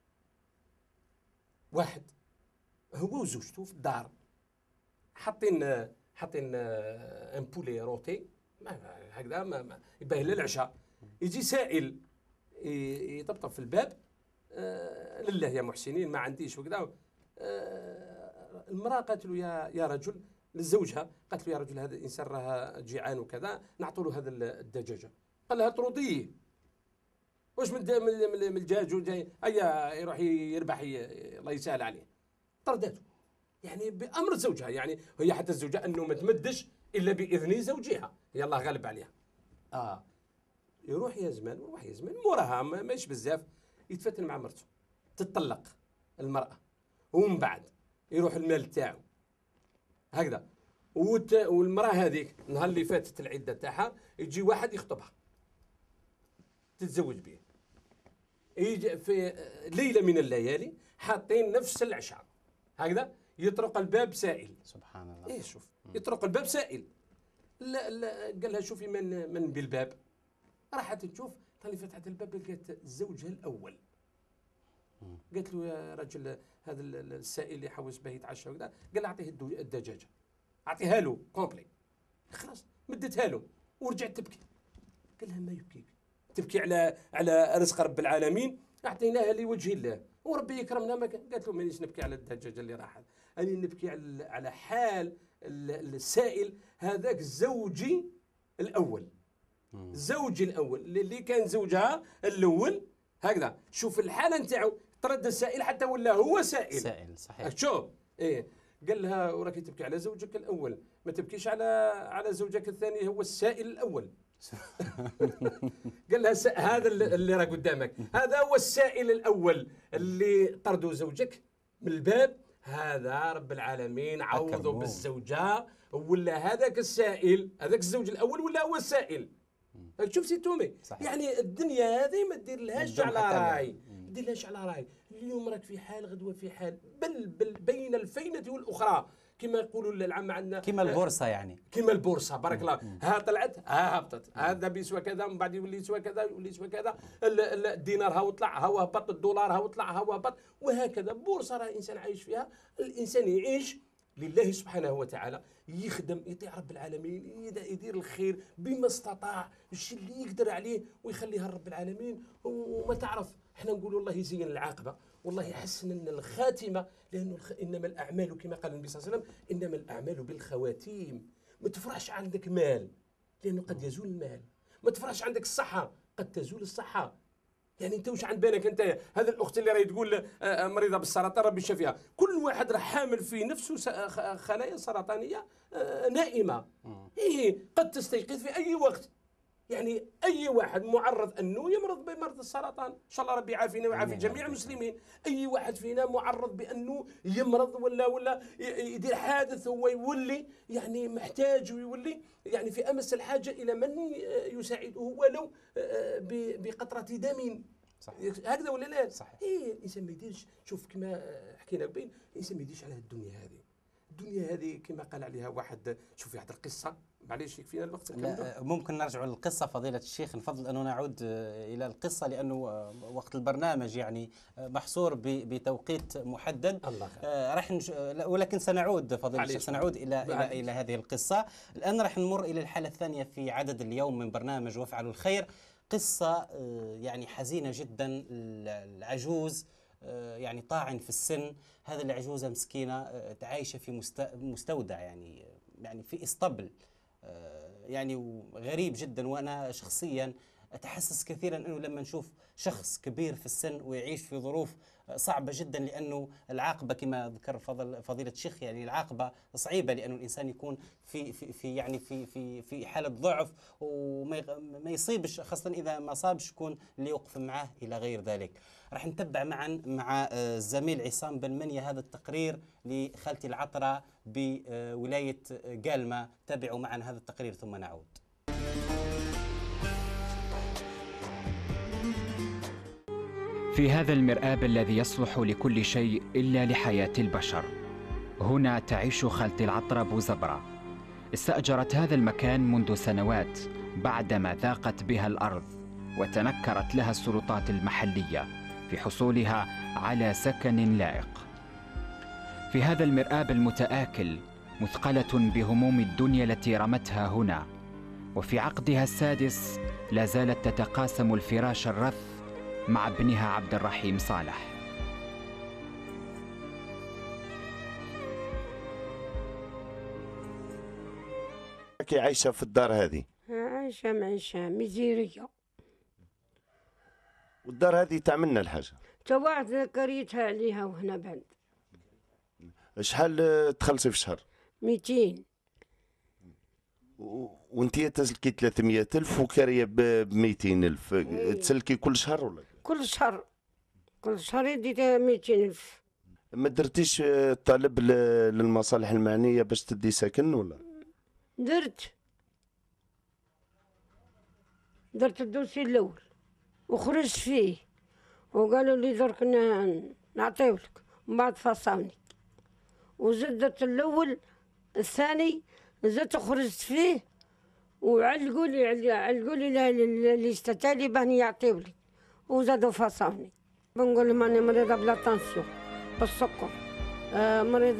واحد هو وزوجته في الدار حاطين ان بولي روتي هكذا يبان للعشاء، يجي سائل يطبطب في الباب، لله يا محسنين ما عنديش وكذا. المراه قالت له يا رجل، لزوجها قالت له يا رجل هذا الانسان راه جيعان وكذا، نعطوا له هذا الدجاجه. قال لها طرديه، واش من الدجاج جاي يروح يربح الله يسهل عليه. طردته يعني بامر زوجها، يعني هي حتى الزوجه انه ما تمدش الا باذن زوجها، هي الله غالب عليها. يروح يا زمان ويروح يا زمان، موراها ماشي بزاف، يتفتن مع مرته، تتطلق المراه، ومن بعد يروح المال تاعو هكذا. والمراه هذيك النهار اللي فاتت العده تاعها يجي واحد يخطبها تتزوج به، يجي في ليله من الليالي حاطين نفس العشاء هكذا، يطرق الباب سائل. سبحان الله. شوف يطرق الباب سائل. لا قال لها شوفي من بالباب. راحت تشوف، اللي فتحت الباب لقات زوجها الاول. قالت له يا رجل هذا السائل اللي حوس به يتعشى وكذا، قال لها اعطيه الدجاجه، اعطيها له كومبلي. خلاص مدتها له ورجعت تبكي. قال لها ما يبكيك؟ تبكي على رزق رب العالمين، اعطيناها لوجه الله وربي يكرمنا. ما قالت له مانيش نبكي على الدجاجه اللي راحت، انا نبكي على حال السائل هذاك زوجي الاول. زوجي الاول اللي كان زوجها الاول هكذا. شوف الحاله نتاعو، ترد السائل حتى ولا هو سائل صحيح. شوف قال لها وراكي تبكي على زوجك الاول، ما تبكيش على زوجك الثاني هو السائل الاول. قال لها هذا اللي راه قدامك هذا هو السائل الاول اللي طردوا زوجك من الباب، هذا رب العالمين عوضه بالزوجه، ولا هذاك السائل هذاك الزوج الاول ولا هو السائل. شوف سي تومي، يعني الدنيا هذه ما دير لهاش على راي، دير لهاش على راي. اليوم راك في حال غدوه في حال، بل بين الفينه والاخرى كما يقولوا العامة عندنا، كما البورصه، يعني كما البورصه. بارك الله، ها طلعت ها هبطت، هذا بيسوى كذا ومن بعد يولي يسوى كذا يولي يسوى كذا، الدينار ها وطلع ها وهبط، الدولار ها وطلع ها وهبط، وهكذا. بورصه راه الانسان عايش فيها. الانسان يعيش لله سبحانه وتعالى، يخدم يطيع رب العالمين، يدير الخير بما استطاع، الشيء اللي يقدر عليه ويخليها رب العالمين. وما تعرف احنا نقولوا الله يزين العاقبه والله يحسن لنا الخاتمه، لانه انما الاعمال كما قال النبي صلى الله عليه وسلم انما الاعمال بالخواتيم. ما تفرحش عندك مال لانه قد يزول المال، ما تفرحش عندك الصحه قد تزول الصحه. يعني انت واش عند بالك انت؟ هذا الاخت اللي راهي تقول مريضه بالسرطان ربي يشافيها، كل واحد راه حامل في نفسه خلايا سرطانيه نائمه، قد تستيقظ في اي وقت. يعني اي واحد معرض انه يمرض بمرض السرطان، ان شاء الله ربي يعافينا ويعافي جميع المسلمين. اي واحد فينا معرض بانه يمرض ولا يدير حادث، هو يولي يعني محتاج، ويولي يعني في امس الحاجه الى من يساعده ولو بقطره دم. صحيح. هكذا ولا لا؟ صحيح. الانسان ما يديرش، شوف كما حكينا قبل، الانسان ما يديرش على الدنيا هذه. الدنيا هذه كما قال عليها واحد، شوف واحد القصه، معليش يكفينا الوقت. لا ممكن نرجع للقصة فضيلة الشيخ، نفضل أنه نعود إلى القصة لأنه وقت البرنامج يعني محصور بتوقيت محدد. ولكن سنعود فضيلة الشيخ، سنعود إلى هذه القصة. الآن راح نمر إلى الحالة الثانية في عدد اليوم من برنامج وافعلوا الخير. قصة يعني حزينة جدا، العجوز يعني طاعن في السن. هذه العجوزة مسكينة عايشة في مستودع، يعني في اسطبل، يعني غريب جدا. وأنا شخصيا أتحسس كثيرا أنه لما نشوف شخص كبير في السن ويعيش في ظروف صعبة جدا، لأنه العاقبة كما ذكر فضيلة الشيخ، يعني العاقبة صعيبة، لأنه الإنسان يكون في حالة ضعف وما يصيبش، خاصة إذا ما صابش يكون اللي يوقف معه إلى غير ذلك. راح نتبع معا مع الزميل عصام بن منيا هذا التقرير لخالتي العطرة بولاية قالمة. تابعوا معنا هذا التقرير ثم نعود. في هذا المرآب الذي يصلح لكل شيء إلا لحياة البشر، هنا تعيش خالتي العطرة بوزبرة. استأجرت هذا المكان منذ سنوات بعدما ذاقت بها الأرض وتنكرت لها السلطات المحلية في حصولها على سكن لائق. في هذا المرآب المتآكل مثقلة بهموم الدنيا التي رمتها هنا، وفي عقدها السادس لا زالت تتقاسم الفراش الرث مع ابنها عبد الرحيم صالح. كي عايشة في الدار هذه؟ عايشة معيشة مزيرية. والدار هذه تعملنا الحاجة؟ تواعد ذكريتها عليها وهنا بعد. شحال تخلصي في الشهر؟ 200. وانتي تسلكي 300,000 وكارية ب 200,000، تسلكي كل شهر ولا؟ كل شهر يدي 200,000. ما درتيش طلب للمصالح المعنية باش تدي سكن ولا؟ درت الدوسي الأول وخرجت فيه وقالوا لي درك نعطيولك، ومن بعد فصاوني وزدت الأول الثاني زدت خرجت فيه وعلقوا لي اللي استتالي باني يعطيولي وزادوا فصاوني. بنقول لهم أنا مريضة بلا طنسيون بالسكر، مريضة،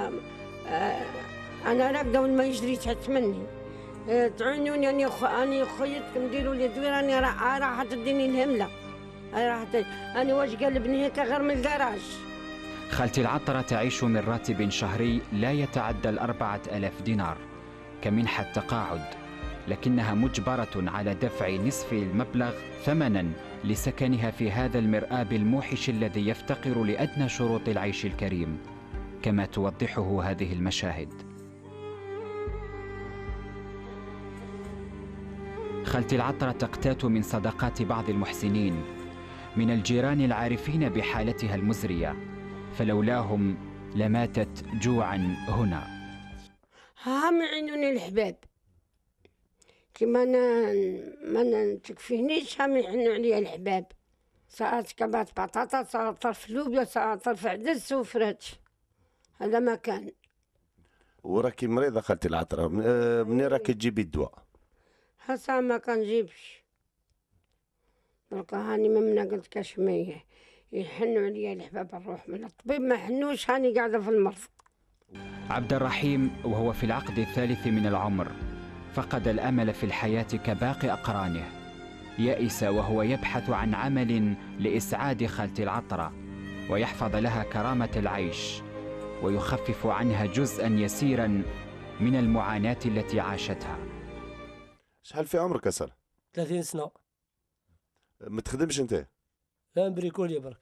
أنا راقدة والما يجري تحت مني، تعينوني أني خيطكم نديروا لي دوير، راني راح تديني الهملة، أنا واش قلبني هيك غير من الكراج. خالتي العطرة تعيش من راتب شهري لا يتعدى 4,000 دينار كمنحة تقاعد، لكنها مجبرة على دفع نصف المبلغ ثمنا لسكنها في هذا المرآب الموحش الذي يفتقر لأدنى شروط العيش الكريم، كما توضحه هذه المشاهد. خالتي العطرة تقتات من صدقات بعض المحسنين من الجيران العارفين بحالتها المزرية، فلولاهم لماتت جوعا هنا. هم يعينوني الحباب كما ما تكفينيش، هم يعينوا عليا الحباب، ساعات كبات بطاطا، ساعات طرف لوبيا، ساعات طرف عدس وفراتش، هذا ما كان. وراكي مريضة خالتي العطرة، منين راكي تجيبي الدواء؟ هسا ما كنجيبش، دركا هاني منا قلت كاش ميه يحنوا عليا الحباب نروح من الطبيب، ما حنوش هاني قاعدة في المرفق. عبد الرحيم وهو في العقد الثالث من العمر فقد الأمل في الحياة كباقي أقرانه، يئس وهو يبحث عن عمل لإسعاد خالتي العطرة ويحفظ لها كرامة العيش ويخفف عنها جزءا يسيرا من المعاناة التي عاشتها. شحال في عمرك أسر؟ 30 سنة. ما تخدمش أنت؟ لا نبريكولي برك.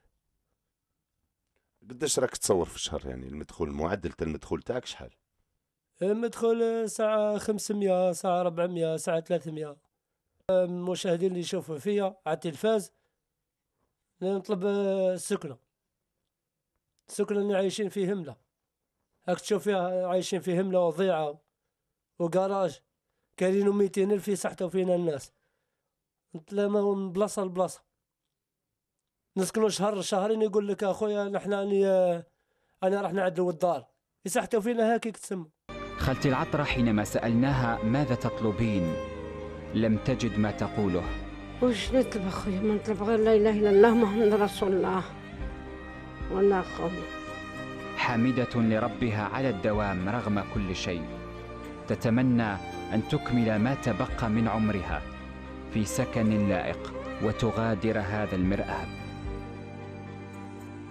قداش راك تصور في الشهر يعني المدخول، معدل المدخول تاعك شحال؟ المدخول ساعة 500، ساعة 400، ساعة 300. المشاهدين اللي يشوفوا فيا على التلفاز نطلب السكنة اللي عايشين فيه هملة، هاك تشوف فيها عايشين في هملة وضيعة وكراج، كاينين 200,000 يسحتوا فينا الناس، نتلاموا من بلاصة لبلاصة، نسكنوا شهر شهرين يقول لك اخويا نحن انا راح نعدلوا الدار، يسحتوا فينا هاك تسمى. خالتي العطرة حينما سألناها ماذا تطلبين لم تجد ما تقوله. وش نطلب اخويا؟ ما نطلب غير لا اله الا الله محمد رسول الله والله خويا. حامدة لربها على الدوام رغم كل شيء، تتمنى أن تكمل ما تبقى من عمرها في سكن لائق وتغادر هذا المرآب.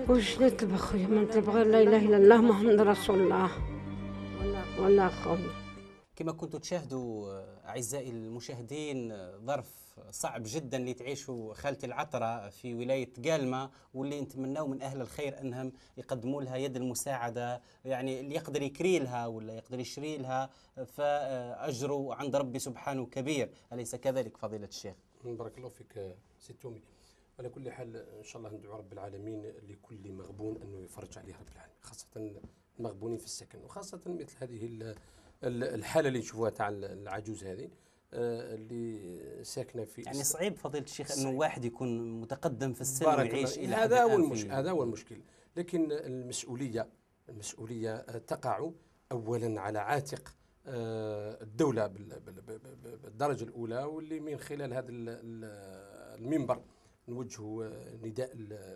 واش نطلب اخويا؟ ما نطلب غير لا اله الا الله محمد رسول الله. والله خويا كما كنتوا تشاهدوا أعزائي المشاهدين ظرف صعب جدا اللي تعيشوا خالتي العطرة في ولاية قالمة، واللي نتمناو من أهل الخير أنهم يقدموا لها يد المساعدة، يعني اللي يقدر يكري لها ولا يقدر يشري لها فأجره عند ربي سبحانه كبير، أليس كذلك فضيلة الشيخ؟ بارك الله فيك سي تومي. على كل حال إن شاء الله ندعو رب العالمين لكل مغبون أنه يفرج عليه رب العالمين، خاصة المغبونين في السكن، وخاصة مثل هذه الحالة اللي نشوفوها تاع العجوز هذه اللي ساكنة في، يعني صعيب فضيلة الشيخ أنه واحد يكون متقدم في السن ويعيش إلى هذا هو المشكل، هذا هو المشكل. لكن المسؤولية تقع أولا على عاتق الدولة بالدرجة الأولى، واللي من خلال هذا المنبر نوجه نداء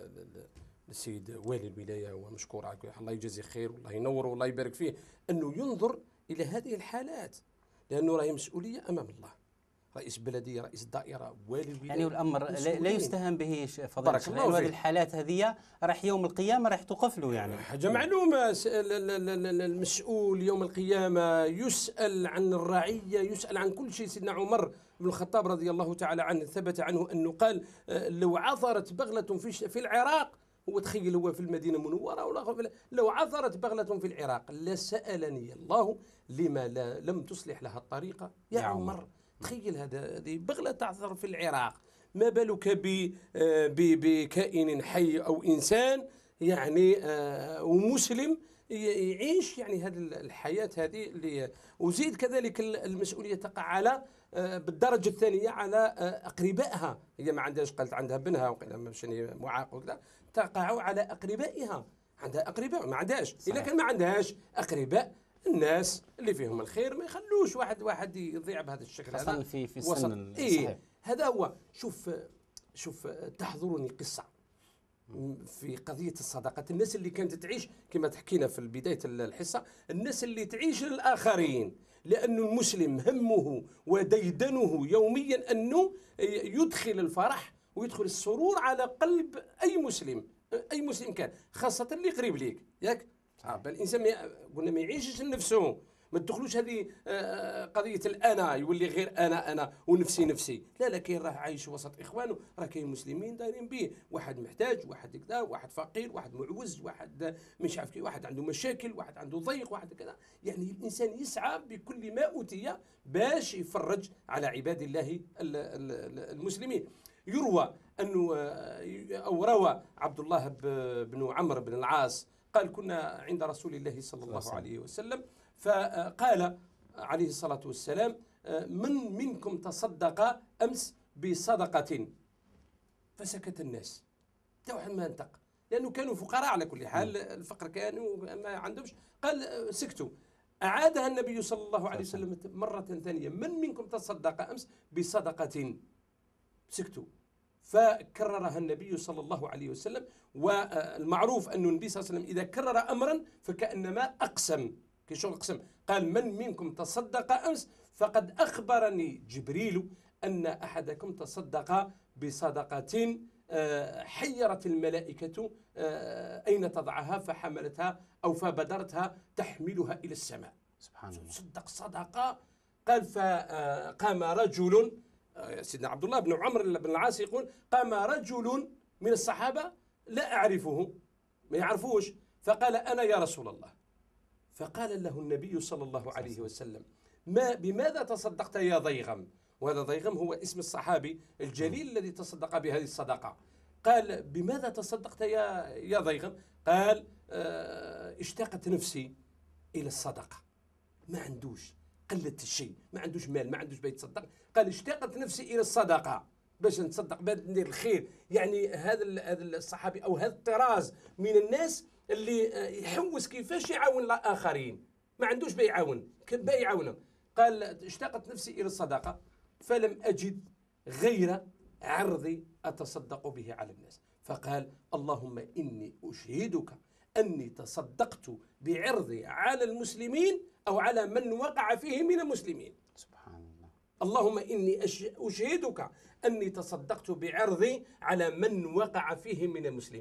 للسيد والي الولاية ومشكور على كل حال، الله يجزيه خير والله ينور والله يبارك فيه، أنه ينظر إلى هذه الحالات، لأنه راهي مسؤولية أمام الله. رئيس بلدية، رئيس دائرة، والي الولاية، يعني الأمر لا يستهان به فضيلة الشيخ، لأن هذه الحالات هذه راح يوم القيامة راح توقف له. يعني حاجة معلومة، المسؤول يوم القيامة يسأل عن الرعية، يسأل عن كل شيء. سيدنا عمر بن الخطاب رضي الله تعالى عنه ثبت عنه أنه قال لو عثرت بغلة في العراق، هو تخيل هو في المدينة المنورة، لو عثرت بغلة في العراق لسألني الله لما لم تصلح لها الطريقة يا عمر. تخيل هذه بغلة تعثر في العراق، ما بالك بكائن حي أو إنسان يعني ومسلم يعيش يعني هذه الحياة هذه اللي. وزيد كذلك المسؤولية تقع على بالدرجة الثانية على أقربائها، هي ما عندهاش، قالت عندها بنها وقيل مشاني معاق وكذا، تقع على أقربائها، عندها أقرباء ما عندهاش. إذا كان ما عندهاش أقرباء، الناس اللي فيهم الخير ما يخلوش واحد يضيع بهذا الشكل هذا، خاصة في السن صحيح. هذا هو. شوف تحضرني قصة في قضية الصداقة. الناس اللي كانت تعيش كما تحكينا في بداية الحصة، الناس اللي تعيش للآخرين، لأن المسلم همه وديدنه يوميا أنه يدخل الفرح ويدخل السرور على قلب أي مسلم كان، خاصة اللي قريب ليك ياك. الإنسان قلنا ما يعيشش لنفسه، ما تدخلوش هذه قضية الأنا، يولي غير أنا ونفسي. لا كاين راه عايش وسط إخوانه، راه كاين مسلمين دايرين به، واحد محتاج، واحد كذا، واحد فقير، واحد معوز، واحد مش عارف كيف، واحد عنده مشاكل، واحد عنده ضيق، واحد كذا. يعني الإنسان يسعى بكل ما أوتي باش يفرج على عباد الله المسلمين. يروى أنه أو روى عبد الله بن عمرو بن العاص قال كنا عند رسول الله صلى الله عليه وسلم، فقال عليه الصلاة والسلام من منكم تصدق أمس بصدقة؟ فسكت الناس، حتى واحد ما نطق، لأنه كانوا فقراء على كل حال، الفقر كانوا ما عندهمش. قال سكتوا. أعادها النبي صلى الله عليه وسلم مرة ثانية، من منكم تصدق أمس بصدقة؟ سكتوا. فكررها النبي صلى الله عليه وسلم. والمعروف أن النبي صلى الله عليه وسلم إذا كرر أمرا فكأنما أقسم، كشغل أقسم. قال من منكم تصدق أمس فقد أخبرني جبريل أن أحدكم تصدق بصدقة حيرت الملائكة أين تضعها، فحملتها أو فبدرتها تحملها إلى السماء. سبحان الله. صدق صدقة. قال فقام رجل، سيدنا عبد الله بن عمرو بن العاص يقول قام رجل من الصحابة لا أعرفه، ما يعرفوش، فقال أنا يا رسول الله. فقال له النبي صلى الله عليه وسلم بماذا تصدقت يا ضيغم؟ وهذا ضيغم هو اسم الصحابي الجليل الذي تصدق بهذه الصدقة. قال بماذا تصدقت يا ضيغم؟ قال اشتاقت نفسي إلى الصدقة، ما عندوش، قلت الشيء، ما عندوش مال، ما عندوش بيت يتصدق. قال اشتاقت نفسي إلى الصدقة باش نتصدق، باش ندير الخير. يعني هذا الصحابي أو هذا الطراز من الناس اللي يحوس كيفاش يعاون الآخرين، ما عندوش باي يعاون، باي يعاونهم. قال اشتاقت نفسي إلى الصدقة فلم أجد غير عرضي أتصدق به على الناس. فقال اللهم إني أشهدك أني تصدقت بعرضي على المسلمين أو على من وقع فيه من المسلمين. سبحان الله. اللهم إني أشهدك أني تصدقت بعرضي على من وقع فيه من المسلمين.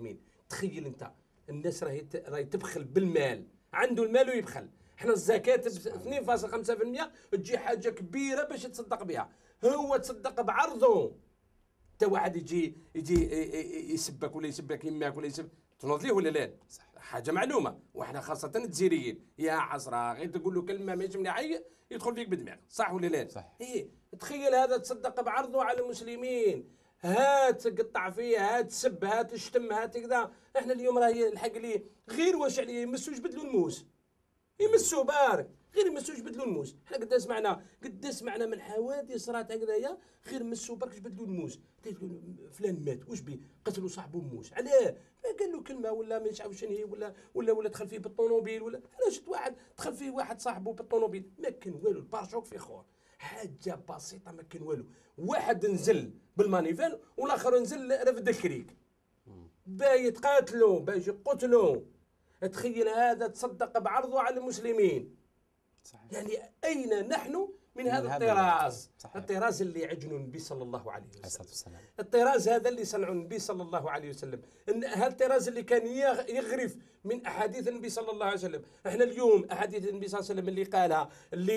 تخيل انت الناس راهي تبخل بالمال، عنده المال ويبخل. احنا الزكاه 2.5% تجي حاجه كبيره باش تصدق بها، هو تصدق بعرضه. تا واحد يجي يسبك ولا يسبك يماك ولا يسب تنوض ليه ولا لا؟ حاجه معلومه. وحنا خاصه الجزائريين يا عصره غير تقول له كلمه ماشي مليحه يدخل فيك بدماغ، صح ولا لا؟ صح. ايه تخيل هذا تصدق بعرضه على المسلمين، هات قطع فيه، هات سب، هات شتم، هات كذا. احنا اليوم راهي الحق ليه غير واش عليه يمسوا يجبدلوا الموس، يمسوا بارك غير يمسوا يجبدلوا الموس. احنا قد سمعنا من حوادث صرات هكذايا غير مسوا برك جبدلوا الموس. فلان مات واش بيه؟ قتلوا صاحبه موس، علاه؟ ما قال له كلمه ولا ما يعرف شنو هي ولا دخل فيه بالطوموبيل ولا علاش واحد دخل فيه واحد صاحبه بالطوموبيل ما كان والو، البارشوك في خور، حاجه بسيطه ما كان والو. واحد نزل بالمانيفال والاخر نزل رفد الكريك باي يتقاتلوا باي يقتلوا. تخيل هذا تصدق بعرضه على المسلمين. صحيح. يعني أين نحن من هذا الطراز؟ الطراز اللي عجنوا النبي صلى الله عليه وسلم، الطراز هذا اللي صنعوا النبي صلى الله عليه وسلم، هذا الطراز اللي كان يغرف من أحاديث النبي صلى الله عليه وسلم. احنا اليوم أحاديث النبي صلى الله عليه وسلم اللي قالها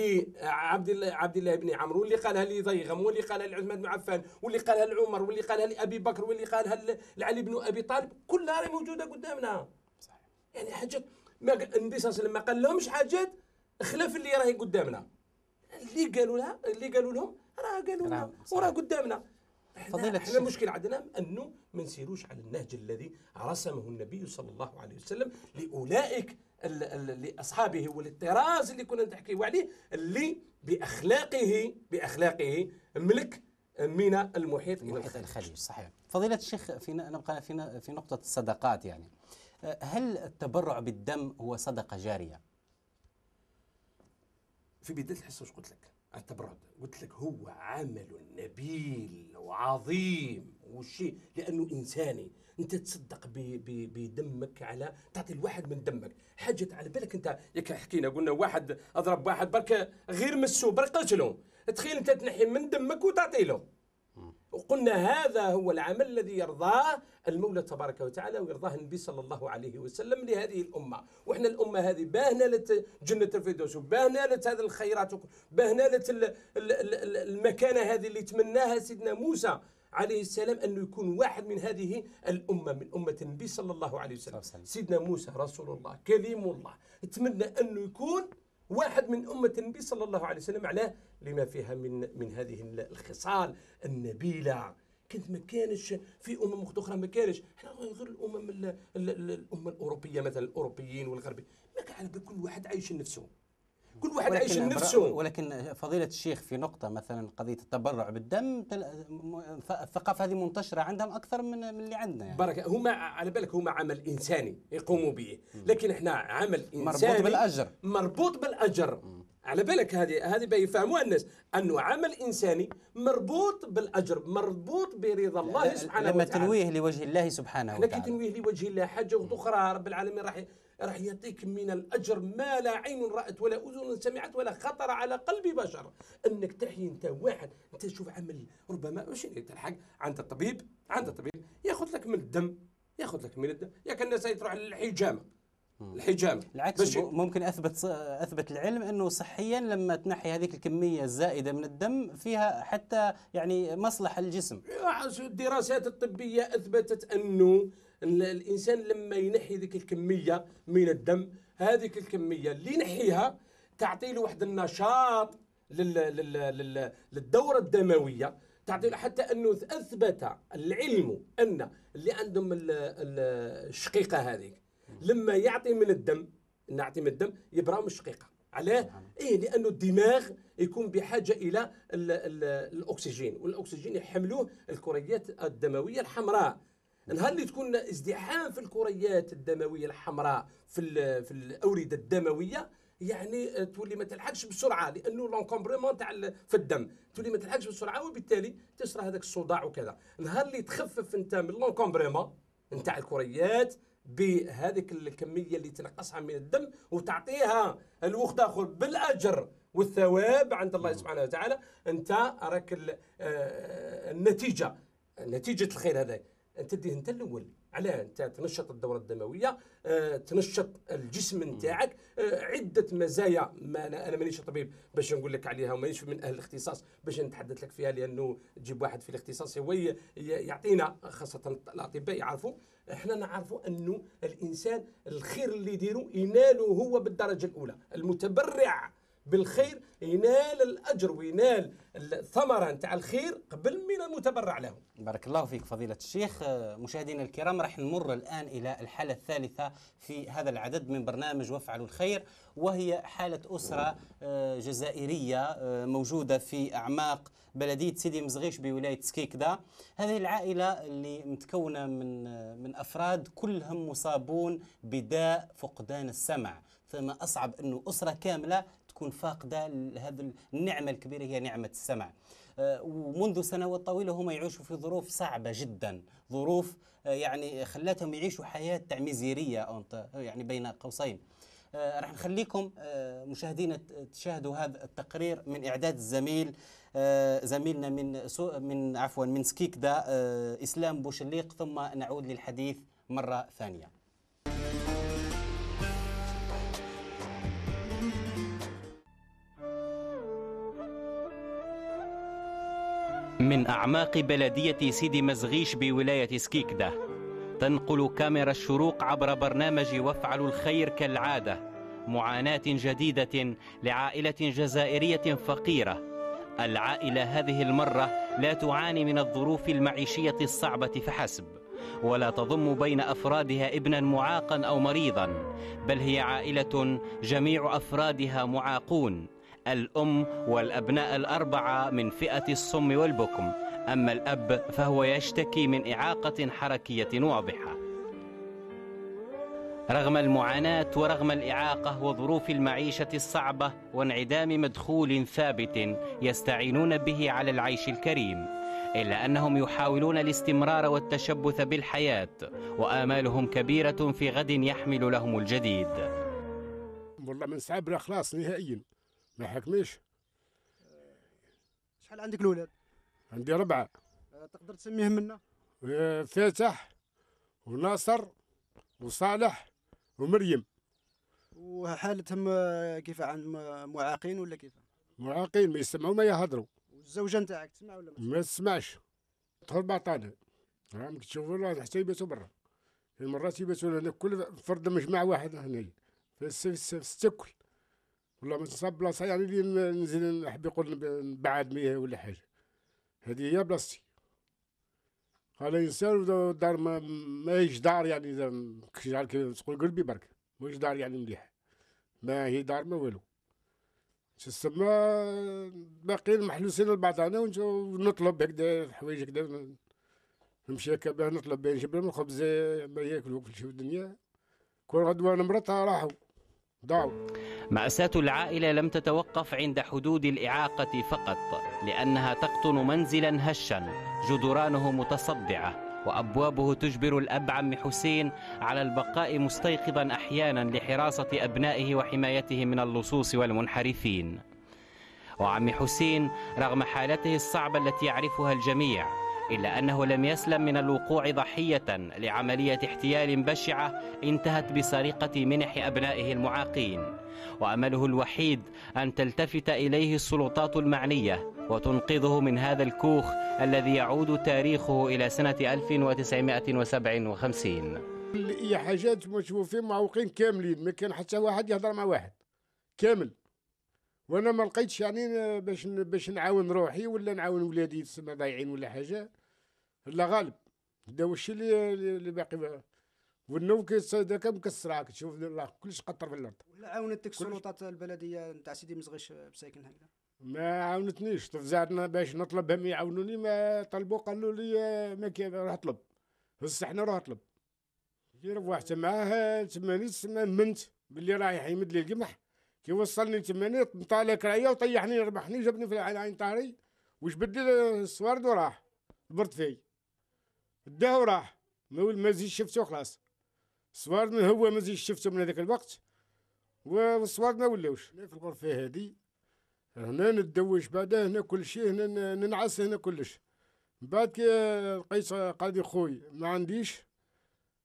لعبد الله بن عمرو، واللي قالها لضيغم، واللي قالها لعثمان بن عفان، واللي قالها لعمر، واللي قالها لأبي بكر، واللي قالها لعلي بن أبي طالب، كلها موجودة قدامنا. يعني حاجات ما النبي صلى الله عليه وسلم ما قال لهمش حاجات خلاف اللي راهي قدامنا، اللي قالوا لهم راه قالوا لنا وراه قدامنا. احنا المشكل عندنا انه ما نسيروش على النهج الذي رسمه النبي صلى الله عليه وسلم لاولئك لاصحابه وللطراز اللي كنا نحكيو عليه، اللي باخلاقه ملك من المحيط الى الخليج. صحيح. فضيلة الشيخ نبقى في نقطة الصدقات، يعني هل التبرع بالدم هو صدقة جارية؟ في بداية الحصة وش قلت لك؟ التبرع قلت لك هو عمل نبيل وعظيم وشيء، لأنه إنساني. أنت تصدق بدمك، على تعطي الواحد من دمك حاجة. على بالك أنت ياك حكينا قلنا واحد أضرب واحد برك غير مسو برك قتله، تخيل أنت تنحي من دمك وتعطي له. وقلنا هذا هو العمل الذي يرضاه المولى تبارك وتعالى ويرضاه النبي صلى الله عليه وسلم لهذه الأمة. وإحنا الأمة هذه باهنا لت جنة الفردوس، وباهنا لت هذه الخيرات، وباهنا لت المكانة هذه اللي تمناها سيدنا موسى عليه السلام، أنه يكون واحد من هذه الأمة، من أمة النبي صلى الله عليه وسلم. سيدنا موسى رسول الله كليم الله تمنى أنه يكون واحد من أمة النبي صلى الله عليه وسلم، علاه لما فيها من هذه الخصال النبيلة. كنت ما كانش في أخرى، ما كانش احنا غير الأمة الأوروبية مثلا، الأوروبيين والغربيين ما كان كل واحد عايش لنفسه، كل واحد عايش لنفسه. ولكن فضيلة الشيخ في نقطة مثلا قضية التبرع بالدم، الثقافة هذه منتشرة عندهم أكثر من اللي عندنا يعني. بركة هما على بالك هما عمل إنساني يقوموا به، لكن احنا عمل إنساني مربوط بالأجر. على بالك هذه بيفهموها الناس، أنه عمل إنساني مربوط بالأجر، مربوط برضا الله سبحانه وتعالى. لما تنويه لوجه الله سبحانه وتعالى، لكن تنويه لوجه الله حاجة أخرى. رب العالمين راح يعطيك من الأجر ما لا عين رأت ولا أذن سمعت ولا خطر على قلب بشر. أنك تحيي أنت واحد، أنت تشوف عمل ربما مش تلحق عند الطبيب ياخذ لك من الدم، ياك الناس تروح للحجامة العكس. ممكن اثبت العلم انه صحيا لما تنحي هذيك الكميه الزائده من الدم فيها حتى يعني مصلحه للجسم. الدراسات الطبيه اثبتت انه الانسان لما ينحي ذيك الكميه من الدم، هذيك الكميه اللي ينحيها تعطي له واحد النشاط للدوره الدمويه، تعطي له، حتى انه اثبت العلم ان اللي عندهم الشقيقه هذيك لما يعطي من الدم يبراو من الشقيقه. علاه؟ لانه الدماغ يكون بحاجه الى الاكسجين، والاكسجين يحملوه الكريات الدمويه الحمراء. نهار اللي تكون ازدحام في الكريات الدمويه الحمراء في الاورده الدمويه، يعني تولي ما تلحقش بسرعه، لانه لونكومبريمون تاع في الدم تولي ما تلحقش بسرعه، وبالتالي تصرى هذاك الصداع وكذا. نهار اللي تخفف انت من لونكومبريمون نتاع الكريات بهذيك الكميه اللي تنقصها من الدم وتعطيها الوقت اخر بالاجر والثواب عند الله سبحانه وتعالى، انت راك نتيجه الخير هذا انت ديه انت الاول. علاه انت تنشط الدوره الدمويه، تنشط الجسم نتاعك، عده مزايا ما انا مانيش طبيب باش نقول لك عليها، ومانيش من اهل الاختصاص باش نتحدث لك فيها، لانه تجيب واحد في الاختصاص هو يعطينا، خاصه الاطباء يعرفوا. احنا نعرفوا انه الانسان الخير اللي يديره يناله هو بالدرجه الاولى، المتبرع بالخير ينال الاجر وينال الثمره نتاع الخير قبل من المتبرع له. بارك الله فيك فضيلة الشيخ. مشاهدينا الكرام، راح نمر الآن إلى الحالة الثالثة في هذا العدد من برنامج وافعلوا الخير، وهي حالة أسرة جزائرية موجودة في أعماق بلدية سيدي مزغيش بولاية سكيكدا. هذه العائلة اللي متكونة من أفراد كلهم مصابون بداء فقدان السمع، فما أصعب أنه أسرة كاملة تكون فاقدة هذه النعمة الكبيرة هي نعمة السمع. ومنذ سنوات طويلة هم يعيشوا في ظروف صعبة جدا، ظروف يعني خلتهم يعيشوا حياة تعميزيرية يعني بين قوسين. راح نخليكم مشاهدينا تشاهدوا هذا التقرير من إعداد زميلنا من سكيكدا إسلام بوشليق، ثم نعود للحديث مرة ثانية. من أعماق بلدية سيدي مزغيش بولاية سكيكدا تنقل كاميرا الشروق عبر برنامج وافعلوا الخير كالعادة معاناة جديدة لعائلة جزائرية فقيرة. العائلة هذه المرة لا تعاني من الظروف المعيشية الصعبة فحسب، ولا تضم بين أفرادها ابنا معاقا أو مريضا، بل هي عائلة جميع أفرادها معاقون، الأم والأبناء الأربعة من فئة الصم والبكم، أما الأب فهو يشتكي من إعاقة حركية واضحة. رغم المعاناة ورغم الإعاقة وظروف المعيشة الصعبة وانعدام مدخول ثابت يستعينون به على العيش الكريم، إلا أنهم يحاولون الاستمرار والتشبث بالحياة، وآمالهم كبيرة في غد يحمل لهم الجديد. والله من صعب خلاص نهائيا ما حكميش. شحال عندك الأولاد؟ عندي 4. تقدر تسميهم منا؟ فاتح وناصر وصالح ومريم. وحالتهم كيف، عن معاقين ولا كيف؟ معاقين، ما يسمعوا ما يهضروا. والزوجة نتاعك تسمع ولا ما تسمعش؟ تدخل بعطانة، راهم تشوفوا حتى يباتوا برا، في مرات يباتوا هنا كل فرد مجمع واحد هنا في السكل. والله ما تصاب بلاصه يعني اللي ننزل نحب يقول نبعد مياه ولا حاجه، هذه هي بلاصتي. قال الانسان الدار ما هيش دار يعني اذا تقول قلبي برك ماهيش دار يعني مليحه، ما هي دار ما والو. تسمى باقيين محلوسين لبعضنا ونطلب هكذا الحوايج هكذا، نمشي هكا باه نطلب باه نجيب لهم الخبز ما ياكلوا كل شيء في الدنيا. كون غدوه مرتها راحوا ضاعوا. مأساة العائلة لم تتوقف عند حدود الإعاقة فقط، لأنها تقطن منزلا هشا جدرانه متصدعة وأبوابه تجبر الأب عم حسين على البقاء مستيقظا أحيانا لحراسة أبنائه وحمايته من اللصوص والمنحرفين. وعم حسين رغم حالته الصعبة التي يعرفها الجميع، إلا أنه لم يسلم من الوقوع ضحية لعملية احتيال بشعة انتهت بسرقة منح أبنائه المعاقين، وأمله الوحيد أن تلتفت إليه السلطات المعنية وتنقذه من هذا الكوخ الذي يعود تاريخه إلى سنة 1957. هي حاجات مشوفين معوقين كاملين، ما كان حتى واحد يهضر مع واحد كامل. وانا ما لقيتش يعني باش نعاون روحي ولا نعاون ولادي تسمى ضايعين ولا حاجه، لا غالب هذا هو الشيء اللي باقي. والنوم كيصيدك مكسره كتشوف كلش قطر في الارض. ولا عاونتك السلطات البلديه نتاع سيدي مزغيش بساكن هكذا؟ ما عاونتنيش، تفزعتنا باش نطلبهم يعاونوني، ما طلبوا قالوا لي ما كاين روح اطلب. بس احنا روح اطلب. كي روحت معاه تماني تسمى منت باللي رايح يمد لي القمح، كي وصلني تماني طالع كرايه وطيحني ربحني جابني في العين طاري وجبد لي السوارد وراح برد فيه. داه وراح ما زيد شفتو خلاص. السوارد من هو ما زيد شفتو من هذاك الوقت، والسوارد ما ولاوش. في الغرفه هذه هنا ندوش بعدها، هنا كل شيء هنا ننعس هنا كلش. بعد كي لقيت قال لي خوي ما عنديش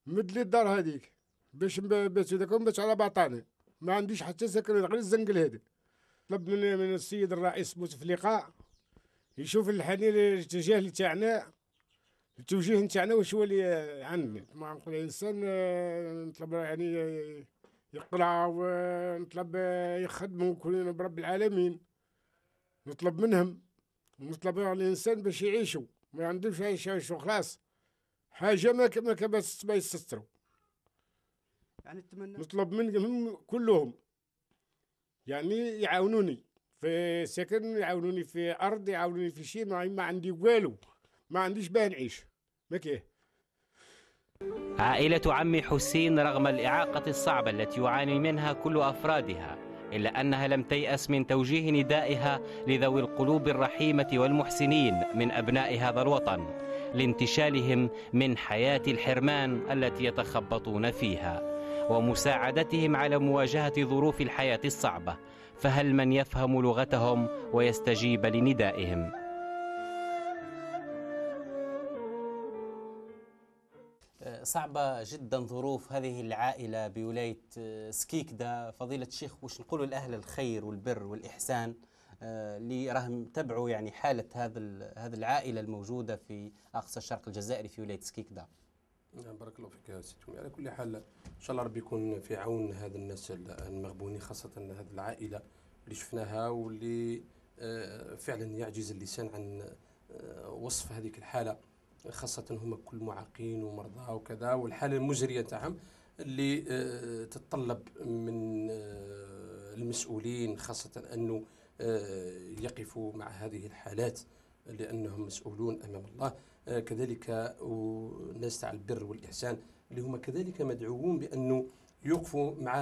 مد لي الدار هذيك باش باش على باطاني، ما عنديش حتى سكن غير الزنقل هذا. طلب من السيد الرئيس بوتفليقه يشوف الحنين الاتجاه تاعنا، التوجيه نتاعنا واش هو اللي عندنا. ما نقول الانسان نطلب يعني يقرا ونطلب يخدموا كلنا برب العالمين، نطلب منهم ونطلب على الانسان باش يعيشوا، ما عندهمش يعيشوا خلاص حاجه ما كبس ما يستروا. يعني نتمنى نطلب منهم كلهم يعني يعاونوني في سكن، يعاونوني في ارض، يعاونوني في شيء. ما عندي والو، ما عنديش باه نعيش ما كاين. عائلة عمي حسين رغم الإعاقة الصعبة التي يعاني منها كل أفرادها، إلا أنها لم تيأس من توجيه ندائها لذوي القلوب الرحيمة والمحسنين من أبناء هذا الوطن لانتشالهم من حياة الحرمان التي يتخبطون فيها، ومساعدتهم على مواجهة ظروف الحياة الصعبة. فهل من يفهم لغتهم ويستجيب لندائهم؟ صعبة جدا ظروف هذه العائلة بولاية سكيكدا. فضيلة الشيخ، وش نقولوا لأهل الخير والبر والإحسان اللي راهم تبعوا يعني حالة هذه العائلة الموجودة في أقصى الشرق الجزائري في ولاية سكيكدا؟ بارك الله فيك يا سي تومي. على كل حال إن شاء الله ربي يكون في عون هذا الناس المغبونين، خاصة هذه العائلة اللي شفناها واللي فعلا يعجز اللسان عن وصف هذيك الحالة، خاصة هم كل معاقين ومرضى وكذا، والحالة المزرية تاعهم اللي تتطلب من المسؤولين خاصة أنه يقفوا مع هذه الحالات لأنهم مسؤولون أمام الله. كذلك الناس تاع البر والإحسان اللي هم كذلك مدعوون بأنه يوقفوا مع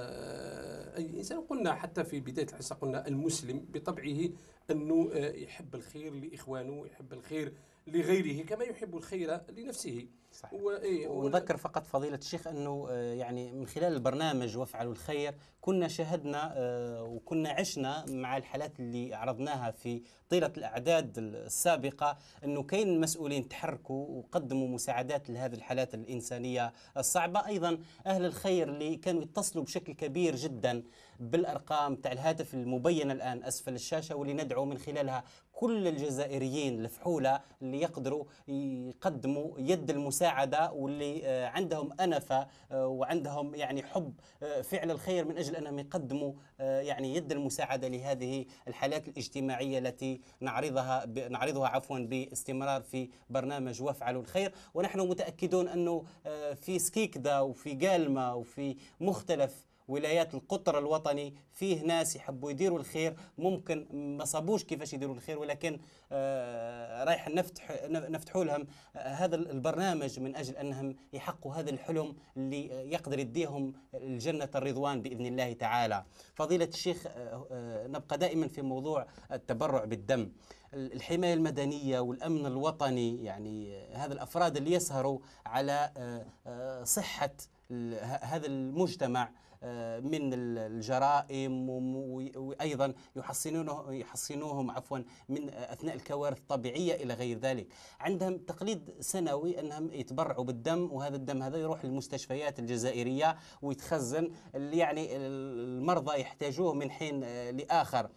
أي إنسان. قلنا حتى في بداية الحصة قلنا المسلم بطبعه أنه يحب الخير لإخوانه، يحب الخير لغيره كما يحب الخير لنفسه. صحيح. ونذكر فقط فضيلة الشيخ أنه يعني من خلال البرنامج وافعلوا الخير كنا شاهدنا وكنا عشنا مع الحالات اللي عرضناها في طيلة الأعداد السابقة، أنه كاين مسؤولين تحركوا وقدموا مساعدات لهذه الحالات الإنسانية الصعبة. أيضا أهل الخير اللي كانوا يتصلوا بشكل كبير جدا بالأرقام تاع الهاتف المبينة الآن أسفل الشاشة، واللي ندعو من خلالها كل الجزائريين الفحولة اللي يقدروا يقدموا يد المساعدة، واللي عندهم أنفة وعندهم يعني حب فعل الخير من أجل أنهم يقدموا يعني يد المساعدة لهذه الحالات الاجتماعية التي نعرضها باستمرار في برنامج وافعلوا الخير. ونحن متأكدون أنه في سكيكدا وفي قالمة وفي مختلف ولايات القطر الوطني فيه ناس يحبوا يديروا الخير، ممكن ما صابوش كيفاش يديروا الخير، ولكن رايح نفتحوا لهم هذا البرنامج من أجل أنهم يحققوا هذا الحلم اللي يقدر يديهم الجنة الرضوان بإذن الله تعالى. فضيلة الشيخ، نبقى دائما في موضوع التبرع بالدم. الحماية المدنية والأمن الوطني، يعني هذا الأفراد اللي يسهروا على صحة هذا المجتمع من الجرائم، وأيضا يحصنوهم من أثناء الكوارث الطبيعية إلى غير ذلك. عندهم تقليد سنوي أنهم يتبرعوا بالدم، وهذا الدم هذا يروح للمستشفيات الجزائرية ويتخزن، اللي يعني المرضى يحتاجوه من حين لآخر.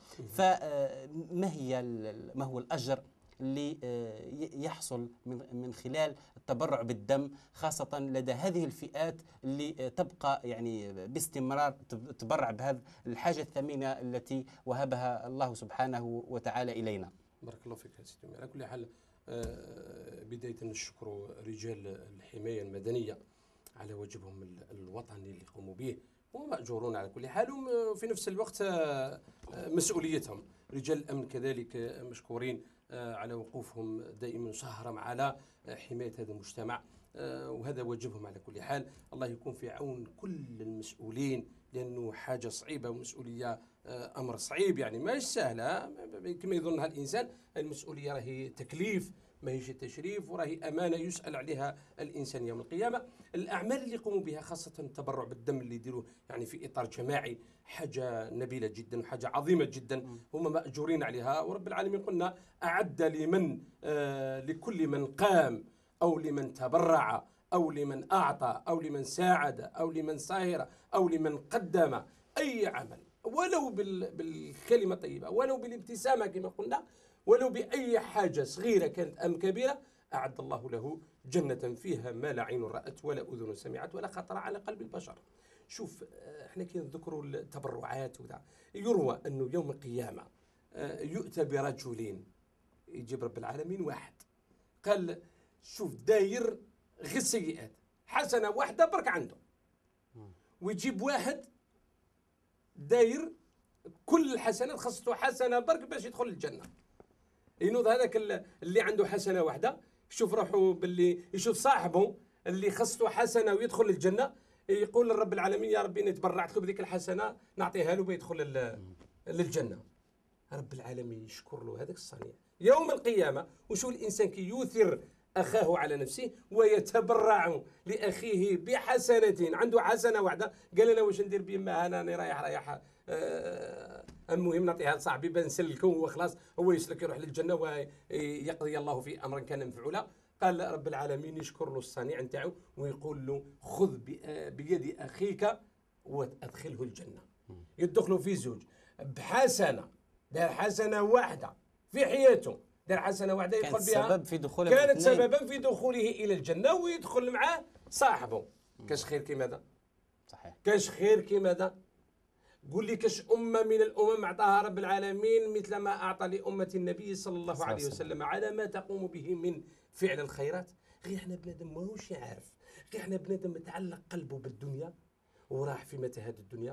ما هو الأجر اللي يحصل من خلال التبرع بالدم، خاصة لدى هذه الفئات اللي تبقى يعني باستمرار تبرع بهذه الحاجة الثمينة التي وهبها الله سبحانه وتعالى إلينا؟ بارك الله فيك يا سيدي. على كل حال بداية نشكر رجال الحماية المدنية على واجبهم الوطني اللي قاموا به، ومأجورون على كل حال، وفي نفس الوقت مسؤوليتهم. رجال الأمن كذلك مشكورين على وقوفهم دائما سهرا على حماية هذا المجتمع، وهذا واجبهم على كل حال. الله يكون في عون كل المسؤولين، لأنه حاجة صعيبة ومسؤولية أمر صعيب، يعني ما هي سهلة كما يظنها الإنسان. المسؤولية راهي تكليف ما هيش تشريف، وراهي أمانة يسأل عليها الإنسان يوم القيامة. الأعمال اللي يقوموا بها خاصة التبرع بالدم اللي يديروه يعني في إطار جماعي حاجة نبيلة جدا وحاجة عظيمة جدا، هم مأجورين عليها. ورب العالمين قلنا أعد لكل من قام أو لمن تبرع أو لمن أعطى أو لمن ساعد أو لمن ساهر أو لمن قدم أي عمل، ولو بالكلمة الطيبة، ولو بالابتسامة كما قلنا، ولو بأي حاجة صغيرة كانت أم كبيرة، أعد الله له جنة فيها ما لا عين رأت ولا أذن سمعت ولا خطر على قلب البشر. شوف، احنا كي نذكروا التبرعات وذا، يروى أنه يوم القيامة يؤتى برجلين، يجيب رب العالمين واحد قال شوف داير غير السيئات، حسنة واحدة برك عنده، ويجيب واحد داير كل الحسنات خاصته حسنة برك باش يدخل الجنة. ينوض هذاك اللي عنده حسنة واحدة يشوف روحه باللي يشوف صاحبه اللي خاصته حسنة ويدخل الجنة، يقول لرب العالمين يا ربي نتبرعت له بذيك الحسنة نعطيها له بيدخل للجنة. رب العالمين يشكر له هذاك الصنيع يوم القيامة. وشو الإنسان كي يوثر أخاه على نفسه ويتبرع لأخيه بحسنة، عنده حسنة واحدة قال أنا واش ندير بما أنا رايح المهم نعطيها لصاحبي بنسلكه وخلاص هو يسلك يروح للجنة ويقضي الله في أمر كان مفعولا. قال رب العالمين يشكر له الصنيع نتاعو ويقول له خذ بيد أخيك وأدخله الجنة. يدخلوا في زوج بحسنة، دار حسنة واحدة في حياته، دار حسنة واحدة يدخل بها سبب في دخوله، كانت سببا في دخوله إلى الجنة ويدخل معاه صاحبه. كاش خير كيما هذا؟ صحيح. كاش خير كيما هذا؟ قول لي كاش أمة من الأمم أعطاها رب العالمين مثل ما أعطى لأمة النبي صلى الله عليه وسلم على ما تقوم به من فعل الخيرات؟ غير احنا بنادم ماهوش يعرف، غير احنا بنادم متعلق قلبه بالدنيا وراح في متاهات الدنيا،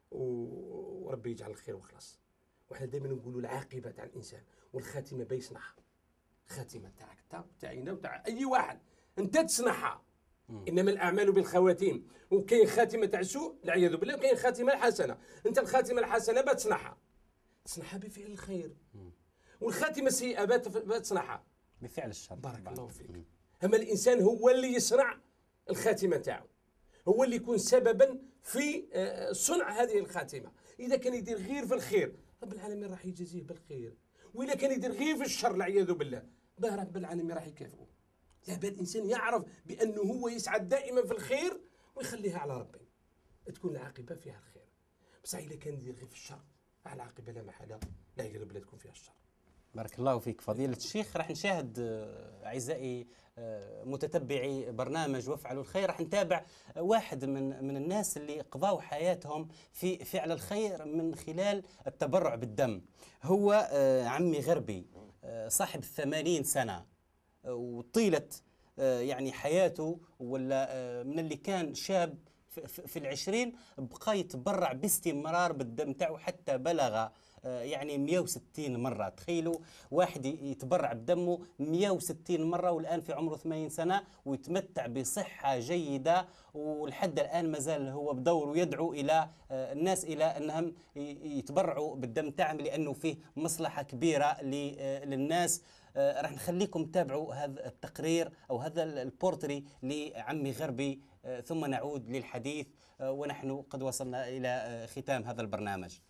وربي يجعل الخير وخلاص. وحنا دائما نقولوا العاقبة تاع الإنسان والخاتمة بيصنعها. الخاتمة تاعك تاعنا وتاع أي واحد أنت تصنعها، إنما الأعمال بالخواتيم. وكاين خاتمة تاع سوء والعياذ بالله، وكاين خاتمة الحسنة. أنت الخاتمة الحسنة بتصنعها بفعل الخير، والخاتمة السيئة بتصنعها بفعل الشر. بارك الله فيك. أما الإنسان هو اللي يصنع الخاتمة تاعه، هو اللي يكون سببا في صنع هذه الخاتمة. إذا كان يدير غير في الخير رب العالمين راح يجازيه بالخير، وإذا كان يدير غير في الشر والعياذ بالله رب العالمين راح يكافئه. يبقى الإنسان يعرف بأنه هو يسعد دائما في الخير ويخليها على ربي، تكون العاقبة فيها الخير. بصح إذا كان يدير غير في الشر العاقبة لا محالة لا يقرب لا تكون فيها الشر. بارك الله فيك فضيلة الشيخ. راح نشاهد أعزائي متتبعي برنامج وافعلوا الخير، راح نتابع واحد من الناس اللي قضوا حياتهم في فعل الخير من خلال التبرع بالدم. هو عمي غربي صاحب 80 سنة، وطيلة يعني حياته ولا من اللي كان شاب في العشرين بقى يتبرع باستمرار بالدم تاعو حتى بلغ يعني 160 مرة. تخيلوا واحد يتبرع بدمه 160 مرة والآن في عمره 80 سنة ويتمتع بصحة جيدة، ولحد الآن مازال هو بدور ويدعو إلى الناس إلى أنهم يتبرعوا بالدم تاعهم لأنه فيه مصلحة كبيرة للناس. راح نخليكم تتابعوا هذا التقرير أو هذا البورتري لعمي غربي، ثم نعود للحديث ونحن قد وصلنا إلى ختام هذا البرنامج.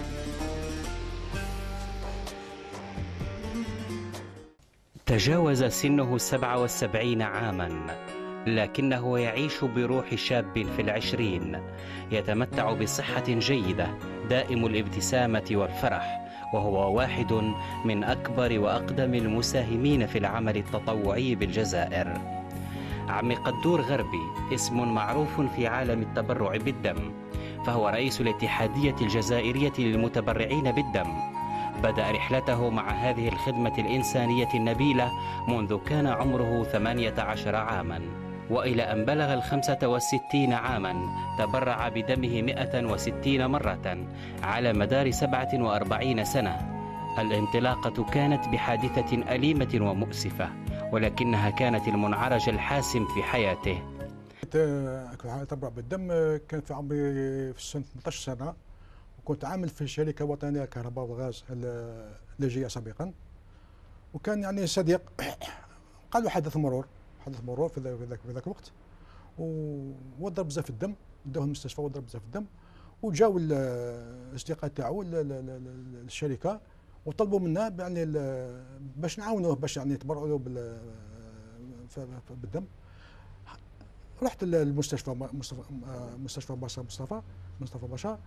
تجاوز سنه 77 عاما، لكنه يعيش بروح شاب في العشرين، يتمتع بصحة جيدة، دائم الابتسامة والفرح، وهو واحد من أكبر وأقدم المساهمين في العمل التطوعي بالجزائر. عمي قدور غربي اسم معروف في عالم التبرع بالدم، فهو رئيس الاتحادية الجزائرية للمتبرعين بالدم. بدأ رحلته مع هذه الخدمة الإنسانية النبيلة منذ كان عمره 18 عاما، وإلى أن بلغ 65 عاما تبرع بدمه 160 مرة على مدار 47 سنة. الانطلاقة كانت بحادثة أليمة ومؤسفة، ولكنها كانت المنعرج الحاسم في حياته. كنت أتبرع بالدم كان في عمري في سنة 18 سنة، وكنت عامل في شركة وطنية كهرباء والغاز الليجية سابقا. وكان يعني صديق قال له حدث مرور في ذاك الوقت، وضرب بزاف الدم، داوه المستشفى وضرب بزاف الدم. وجاو الاصدقاء تاعو الشركة وطلبوا منا يعني باش نعاونوه باش يعني يتبرعوا له بالدم. رحت للمستشفى مستشفى مصطفى باشا،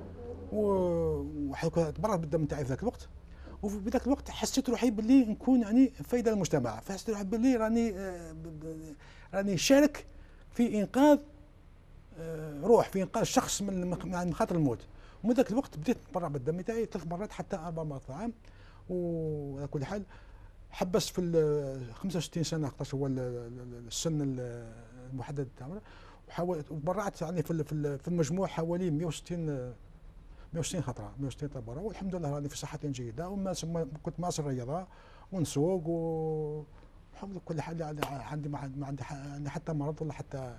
تبرعت بالدم تاعي في ذاك الوقت. وفي ذاك الوقت حسيت روحي باللي نكون يعني فايده للمجتمع، فحسيت روحي باللي راني شارك في انقاذ روح، في انقاذ شخص من مخاطر الموت. ومن ذاك الوقت بديت نتبرع بالدم تاعي 3 مرات حتى 4 مرات في العام. وعلى كل حال حبست في 65 سنه، خاطر هو السن المحدد تاعنا. وحاولت وبرعت يعني في المجموع حوالي 160 خطره، 160 تبرع، والحمد لله راني في صحه جيده. كنت مارس الرياضه ونسوق والحمد لله كل حاجه. عندي ما عندي حتى مرض ولا حتى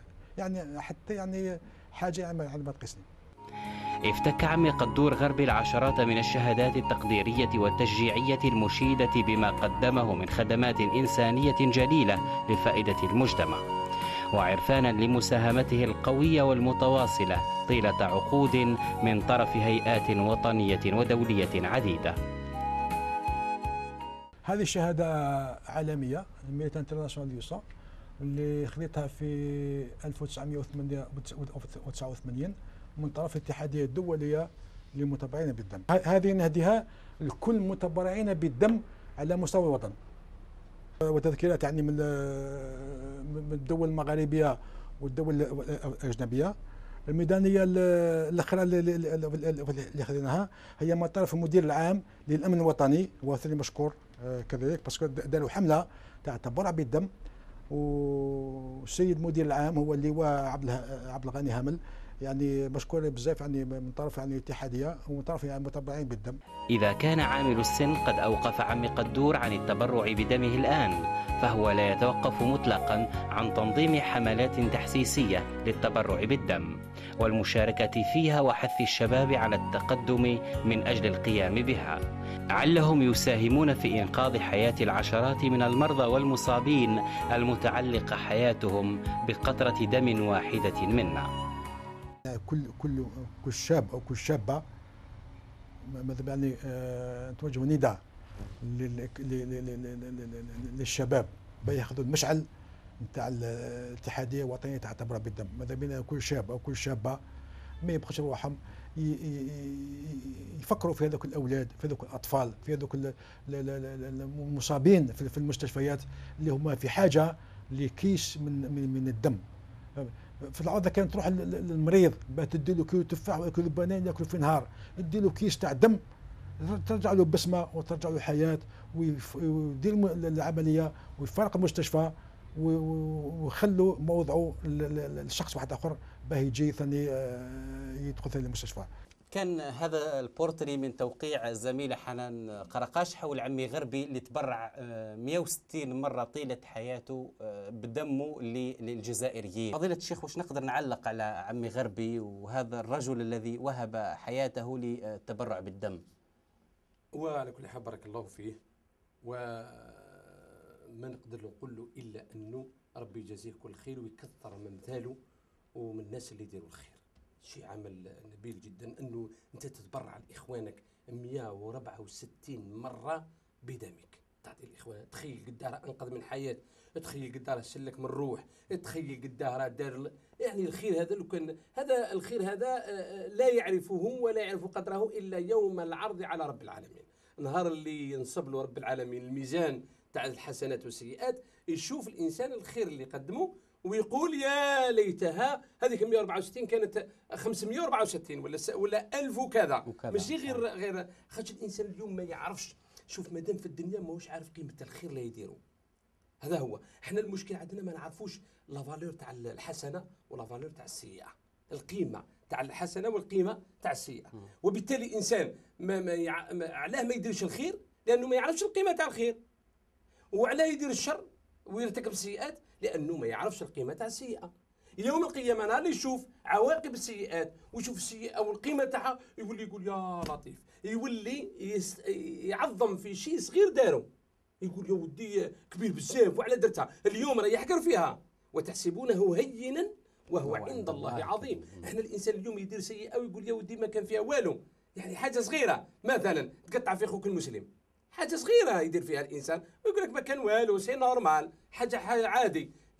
حاجه يعني ما تقيسني. افتك عمي قدور غربي العشرات من الشهادات التقديرية والتشجيعية المشيدة بما قدمه من خدمات إنسانية جليلة لفائدة المجتمع، وعرفانا لمساهمته القوية والمتواصلة طيلة عقود من طرف هيئات وطنية ودولية عديدة. هذه شهادة عالمية ميليتان انترناسيونال يوسا اللي خذيتها في 1989 من طرف الاتحادية الدولية للمتبرعين بالدم. هذه نهديها لكل متبرعين بالدم على مستوى الوطن. وتذكيرات يعني من الدول المغاربية والدول الأجنبية. الميدانية الأخرى اللي خذيناها هي من طرف المدير العام للأمن الوطني، وثاني مشكور كذلك باسكو داروا حملة تاع التبرع بالدم. والسيد المدير العام هو اللواء عبد الغني هامل، يعني مشكور بزاف يعني من طرف يعني الاتحاديه ومن طرف يعني المتبرعين بالدم. إذا كان عامل السن قد أوقف عمي قدور عن التبرع بدمه الآن، فهو لا يتوقف مطلقا عن تنظيم حملات تحسيسية للتبرع بالدم والمشاركة فيها وحث الشباب على التقدم من أجل القيام بها، علهم يساهمون في إنقاذ حياة العشرات من المرضى والمصابين المتعلقة حياتهم بقطرة دم واحدة منا. كل شاب او كل شابه ماذا يعني توجه نداء للشباب بياخذوا المشعل نتاع الاتحاديه الوطنيه تاع التبرع بالدم. ماذا بينا كل شاب او كل شابه ما يبقاش روحهم يفكروا في هذوك الاولاد، في هذوك الاطفال، في هذوك المصابين في المستشفيات اللي هما في حاجه لكيس من الدم. في العاده كانت تروح للمريض تدي له كيلو تفاح ولا كيلو بنان ياكل في نهار، تدي له كيس تاع دم ترجع له بسمه وترجع له حياه، ويدير العمليه ويفارق المستشفى ويخلوا موضعه لشخص واحد اخر باه يجي ثاني يدخل ثاني المستشفى. كان هذا البورتري من توقيع الزميلة حنان قرقاش حول عمي غربي اللي تبرع 160 مرة طيلة حياته بدمه للجزائريين. فضيلة الشيخ، واش نقدر نعلق على عمي غربي وهذا الرجل الذي وهب حياته للتبرع بالدم؟ وعلى كل حال بارك الله فيه، وما نقدر نقول له إلا أنه ربي يجازيه كل خير ويكثر من مثاله ومن الناس اللي يديروا الخير. شيء عمل نبيل جدا انه انت تتبرع لاخوانك 164 مره بدمك، تعطي الاخوان. تخيل قداه انقذ من حياه، تخيل قداه سلك من روح، تخيل قداه دار يعني الخير هذا. لو كان هذا الخير هذا لا يعرفه ولا يعرف قدره الا يوم العرض على رب العالمين، نهار اللي ينصب له رب العالمين الميزان تاع الحسنات والسيئات، يشوف الانسان الخير اللي قدمه ويقول يا ليتها هذيك 164 كانت 564 ولا 1000 وكذا. ماشي غير خاطر الانسان اليوم ما يعرفش. شوف مادام في الدنيا ماهوش عارف قيمه الخير اللي يديروا. هذا هو احنا المشكل عندنا، ما نعرفوش لا فالور تاع الحسنه ولا فالور تاع السيئه، القيمه تاع الحسنه والقيمه تاع السيئه. وبالتالي الانسان علاه ما يديرش الخير؟ لانه ما يعرفش القيمه تاع الخير. وعلاه يدير الشر ويرتكب السيئات؟ لانه ما يعرفش القيمه تاع السيئه. يوم القيامه نهار اللي يشوف عواقب السيئات ويشوف السيئه والقيمه تاعها يقول يا لطيف، يولي يعظم في شيء صغير دارو، يقول يا ودي كبير بزاف وعلى درتها اليوم راه يحكر فيها وتحسبونه هينا وهو عند الله عظيم. احنا الانسان اليوم يدير سيئه ويقول يا ودي ما كان فيها والو، يعني حاجه صغيره مثلا تقطع في اخوك المسلم، حاجه صغيره يدير فيها الانسان ويقول لك ما كان والو سي نورمال، حاجه عادي.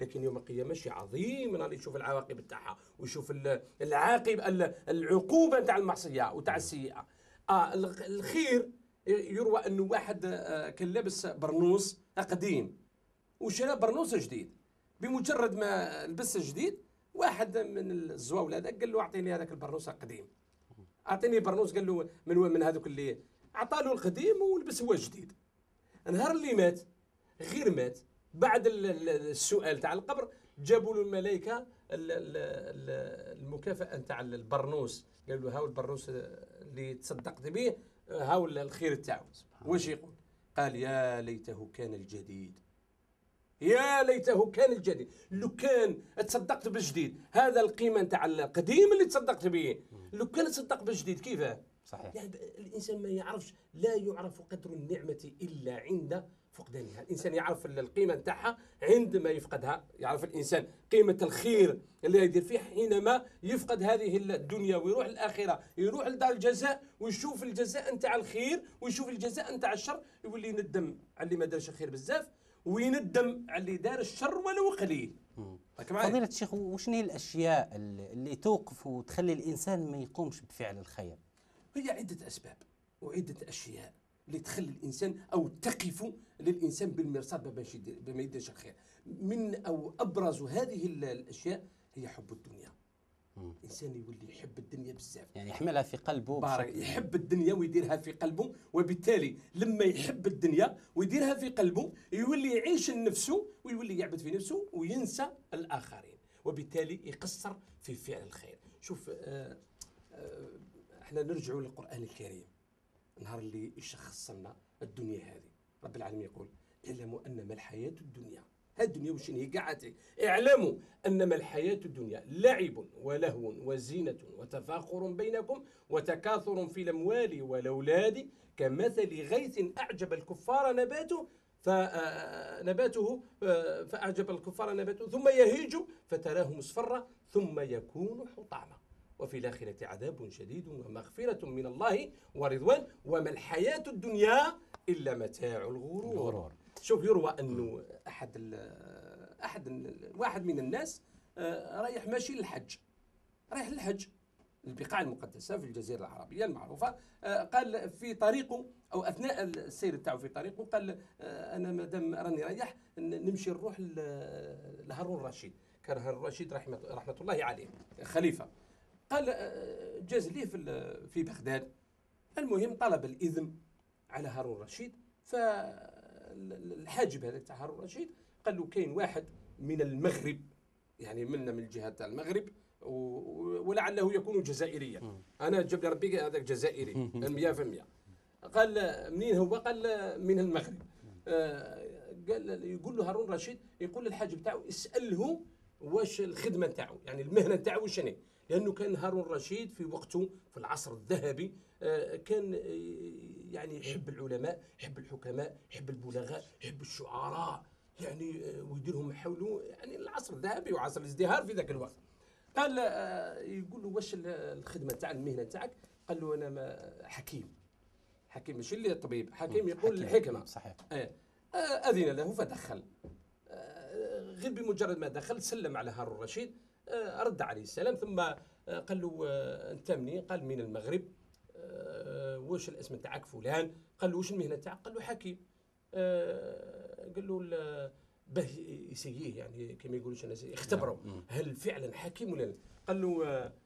لكن يوم القيامه شيء عظيم، نهار يشوف العواقب تاعها ويشوف العقوبه تاع المعصيه وتاع السيئه. الخير يروى انه واحد كان لابس برنوس قديم وشرى برنوس جديد. بمجرد ما لبس جديد واحد من الزواول هذاك قال له اعطيني هذاك البرنوس القديم، اعطيني برنوس. قال له من هذوك اللي اعطاه القديم ولبس هو جديد. نهار اللي مات غير مات بعد السؤال تاع القبر جابوا له الملائكه المكافاه تاع البرنوس، قالوا له هاو البرنوس اللي تصدقت به، هاو الخير تاعو. واش يقول؟ قال يا ليته كان الجديد، يا ليته كان الجديد. لو كان تصدقت بالجديد، هذا القيمه نتاع القديم اللي تصدقت به، لو كان تصدق بالجديد كيفاه؟ صحيح. يعني الانسان ما يعرفش، لا يعرف قدر النعمه الا عند فقدانها. الانسان يعرف القيمه نتاعها عندما يفقدها، يعرف الانسان قيمه الخير اللي يدير فيه حينما يفقد هذه الدنيا ويروح الاخره، يروح لدار الجزاء ويشوف الجزاء نتاع الخير ويشوف الجزاء نتاع الشر، يولي يندم على اللي ما دارش الخير بزاف ويندم على اللي دار الشر ولو قليل. فضيلة الشيخ، وشنو هي الاشياء اللي توقف وتخلي الانسان ما يقومش بفعل الخير؟ هي عده اسباب وعده اشياء اللي تخلي الانسان او تقف للانسان بالمرصاد بما يديرش الخير. من او ابرز هذه الاشياء هي حب الدنيا. الانسان يولي يحب الدنيا بزاف، يعني يحملها في قلبه، يحب الدنيا ويديرها في قلبه، وبالتالي لما يحب الدنيا ويديرها في قلبه يولي يعيش لنفسه ويولي يعبد في نفسه وينسى الاخرين، وبالتالي يقصر في فعل الخير. شوف احنا نرجعوا للقرآن الكريم، نهار اللي يشخص لنا الدنيا هذه رب العالمين يقول اعلموا انما الحياة الدنيا، هذه الدنيا وش هي قاعدة، اعلموا انما الحياة الدنيا لعب ولهو وزينة وتفاخر بينكم وتكاثر في الاموال والاولاد كمثل غيث اعجب الكفار نباته فاعجب الكفار نباته ثم يهيج فتراه مصفرا ثم يكون حطاما وفي الآخرة عذاب شديد ومغفرة من الله ورضوان وما الحياة الدنيا إلا متاع الغرور. شوف يروى أنه واحد من الناس رايح ماشي للحج، رايح للحج البقاع المقدسة في الجزيرة العربية المعروفة. قال في طريقه أو أثناء السير تاعو في طريقه قال أنا مادام راني رايح نمشي نروح لهارون الرشيد. كان هارون الرشيد رحمة الله عليه خليفة. قال جاز ليه في بغداد. المهم طلب الإذن على هارون الرشيد، فالحاجب هذا تاع هارون الرشيد قال له كاين واحد من المغرب، يعني من جهة المغرب ولعله يكون جزائريا، أنا جاب لي ربي هذاك جزائري 100%. قال منين هو؟ قال من المغرب. قال يقول له هارون الرشيد يقول للحاجب تاعو اسأله واش الخدمة تاعو، يعني المهنة تاعو شنو، لأنه كان هارون الرشيد في وقته في العصر الذهبي كان يعني يحب العلماء، يحب الحكماء، يحب البلغاء، يحب الشعراء، يعني ويديرهم حوله، يعني العصر الذهبي وعصر الازدهار في ذاك الوقت. قال يقول له واش الخدمة تاع المهنة تاعك؟ قال له أنا حكيم ماشي اللي طبيب، حكيم يقول الحكمة. صحيح. أذن له فدخل. غير بمجرد ما دخل سلم على هارون الرشيد، رد عليه السلام، ثم قال له انت منين؟ قال من المغرب. واش الاسم تاعك؟ فلان. قال له واش المهنه تاعك؟ قال له حكيم. قال له به يسييه، يعني كما يقولوا الناس يختبروا هل فعلا حكيم ولا لا. قال له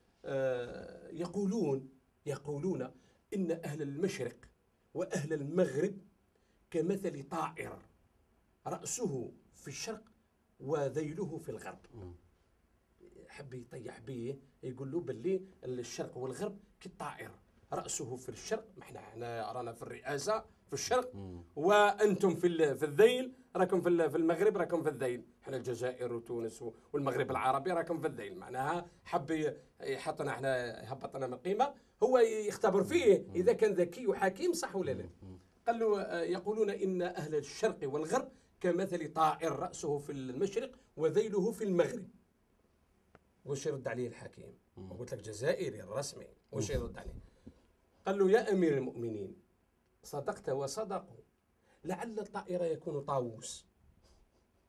يقولون ان اهل المشرق واهل المغرب كمثل طائر راسه في الشرق وذيله في الغرب. حب يطيح به، يقول له باللي الشرق والغرب كالطائر، رأسه في الشرق، احنا رانا في الرئاسة في الشرق، وأنتم في الذيل، راكم في المغرب، راكم في الذيل، احنا الجزائر وتونس والمغرب العربي راكم في الذيل. معناها حب يحطنا احنا، يهبطنا من قيمة، هو يختبر فيه إذا كان ذكي وحكيم صح ولا لا. قال له يقولون إن أهل الشرق والغرب كمثل طائر رأسه في المشرق وذيله في المغرب. وش يرد عليه الحكيم؟ قلت لك جزائري الرسمي، وش يرد عليه؟ قال له يا أمير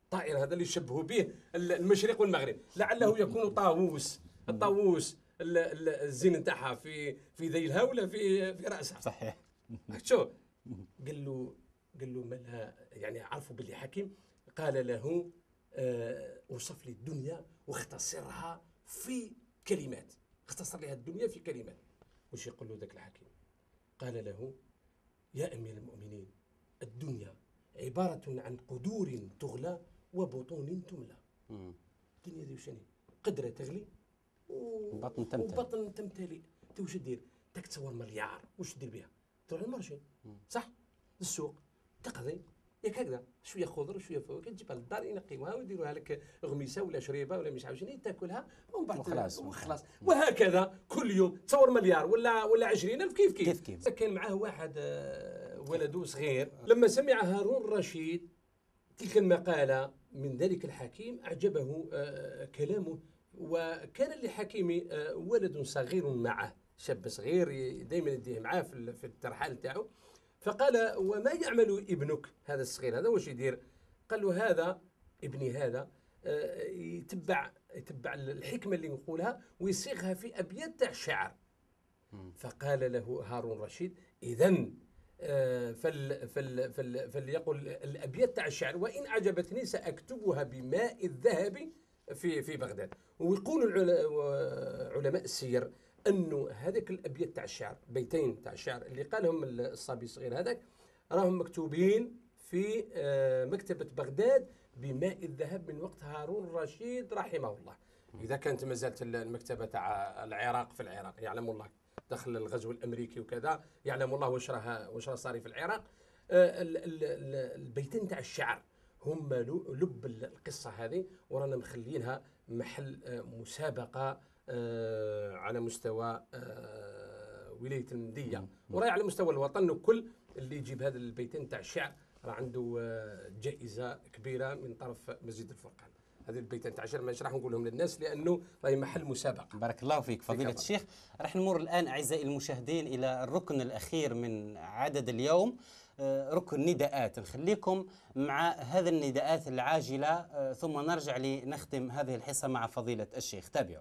الطائر هذا اللي يشبهوا به المشرق والمغرب، لعله يكون طاووس. الطاووس الزين نتاعها في ذيلها ولا في راسها. صحيح. شوف قال له مالها، يعني عرفوا باللي حكيم. قال له وصف لي الدنيا واختصرها في كلمات. اختصر لها الدنيا في كلمات. وش يقول له ذاك الحكيم؟ قال له يا أمير المؤمنين، الدنيا عبارة عن قدور تغلى وبطون تملى. الدنيا دي وشني؟ قدرة تغلي وبطن تمتلئ. انت واش دير؟ تاك تصور مليار، واش دير بها؟ تروح للمارشي، صح؟ للسوق تقضي ياك هكذا، شويه خضر وشويه فوق، تجيبها للدار ينقيوها ويديروها لك غميسه ولا شريبه ولا مش عارف شنو، تاكلها ومن بعد وخلاص. وهكذا كل يوم تصور مليار ولا 20,000 كيف. كان معاه واحد ولده صغير، لما سمع هارون الرشيد تلك المقالة من ذلك الحكيم أعجبه كلامه. وكان لحكيم ولد صغير معه، شاب صغير دائما يديه معاه في الترحال نتاعو. فقال وما يعمل ابنك هذا الصغير هذا، واش يدير؟ قال له هذا ابني هذا يتبع الحكمة اللي نقولها ويصيغها في أبيات تاع الشعر. فقال له هارون الرشيد إذن فليقل الأبيات تاع الشعر وإن أعجبتني سأكتبها بماء الذهب في بغداد. ويقول علماء السير أنه هذيك الأبيات تاع الشعر، بيتين تاع الشعر اللي قالهم الصبي الصغير هذاك، راهم مكتوبين في مكتبة بغداد بماء الذهب من وقت هارون الرشيد رحمه الله. إذا كانت ما زالت المكتبة تاع العراق في العراق، يعلم الله دخل الغزو الأمريكي وكذا، يعلم الله واش راه صار في العراق. البيتين تاع الشعر هم لب القصة هذه، ورانا مخلينها محل مسابقة على مستوى ولاية المندية، وراي على مستوى الوطن. وكل اللي يجيب هذا البيتين تاع الشعر راه عنده جائزة كبيرة من طرف مسجد الفرقان. هذه البيتين تاع الشعر مش راح نقولهم للناس لأنه راهي محل مسابقة. بارك الله فيك فضيلة الشيخ. راح نمر الآن أعزائي المشاهدين إلى الركن الأخير من عدد اليوم، ركن نداءات. نخليكم مع هذه النداءات العاجلة ثم نرجع لنختم هذه الحصة مع فضيلة الشيخ. تابعوا.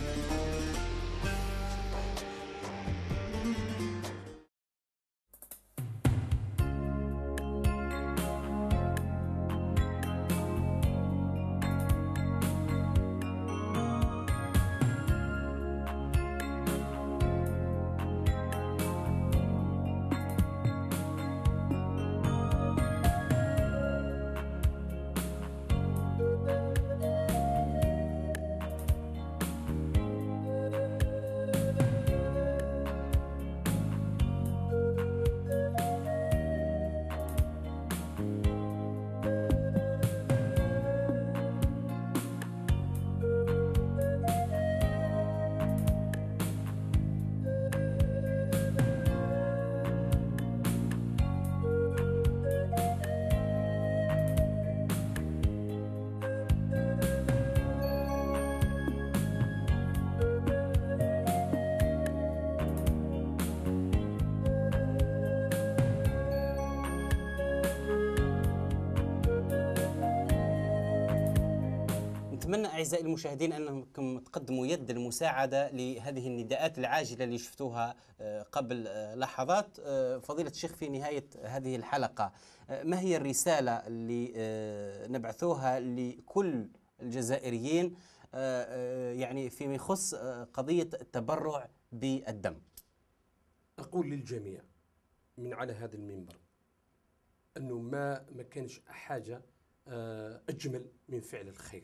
نتمنى أعزائي المشاهدين أنكم تقدموا يد المساعدة لهذه النداءات العاجلة اللي شفتوها قبل لحظات. فضيلة الشيخ، في نهاية هذه الحلقة ما هي الرسالة اللي نبعثوها لكل الجزائريين يعني فيما يخص قضية التبرع بالدم؟ أقول للجميع من على هذا المنبر أنه ما كانش حاجة أجمل من فعل الخير.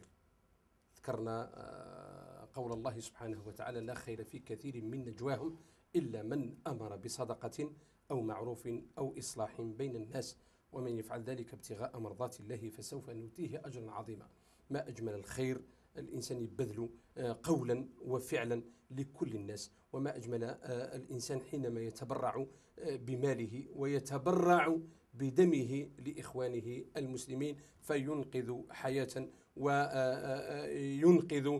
ذكرنا قول الله سبحانه وتعالى: لا خير في كثير من نجواهم إلا من أمر بصدقة أو معروف أو إصلاح بين الناس ومن يفعل ذلك ابتغاء مرضات الله فسوف نؤتيه أجرا عظيما. ما أجمل الخير الإنسان يبذل قولا وفعلا لكل الناس، وما أجمل الإنسان حينما يتبرع بماله ويتبرع بدمه لإخوانه المسلمين فينقذ حياة وينقذ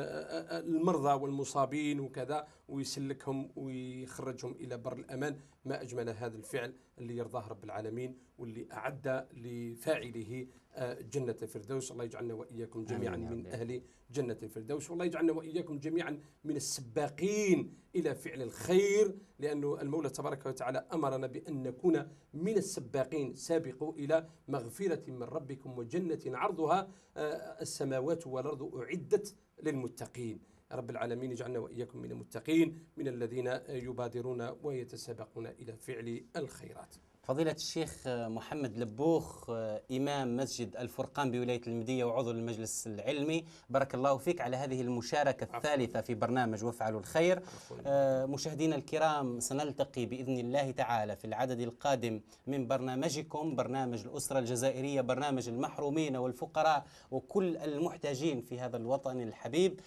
المرضى والمصابين وكذا، ويسلكهم ويخرجهم إلى بر الأمان. ما أجمل هذا الفعل اللي يرضاه رب العالمين، واللي أعد لفاعله جنة الفردوس. الله يجعلنا وإياكم جميعا من أهل جنة الفردوس، والله يجعلنا وإياكم جميعا من السباقين إلى فعل الخير، لأنه المولى تبارك وتعالى أمرنا بأن نكون من السباقين. سابقوا إلى مغفرة من ربكم وجنة عرضها السماوات والأرض أعدت للمتقين. رب العالمين يجعلنا وإياكم من المتقين، من الذين يبادرون ويتسابقون إلى فعل الخيرات. فضيلة الشيخ محمد لبوخ، إمام مسجد الفرقان بولاية المدية وعضو المجلس العلمي، بارك الله فيك على هذه المشاركة الثالثة في برنامج وافعلوا الخير. مشاهدينا الكرام، سنلتقي بإذن الله تعالى في العدد القادم من برنامجكم، برنامج الأسرة الجزائرية، برنامج المحرومين والفقراء وكل المحتاجين في هذا الوطن الحبيب.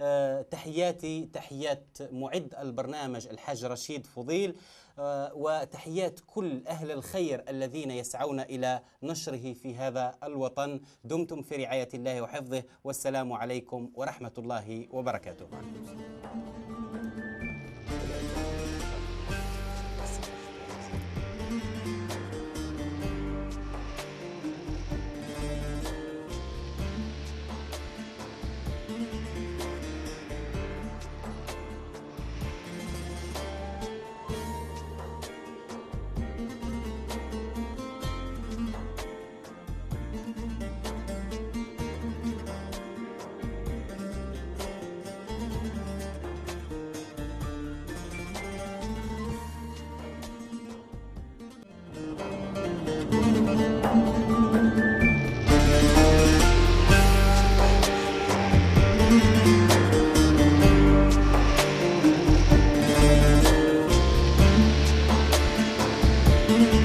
تحياتي تحيات معد البرنامج الحاج رشيد فضيل، وتحيات كل أهل الخير الذين يسعون إلى نشره في هذا الوطن. دمتم في رعاية الله وحفظه، والسلام عليكم ورحمة الله وبركاته. الخير.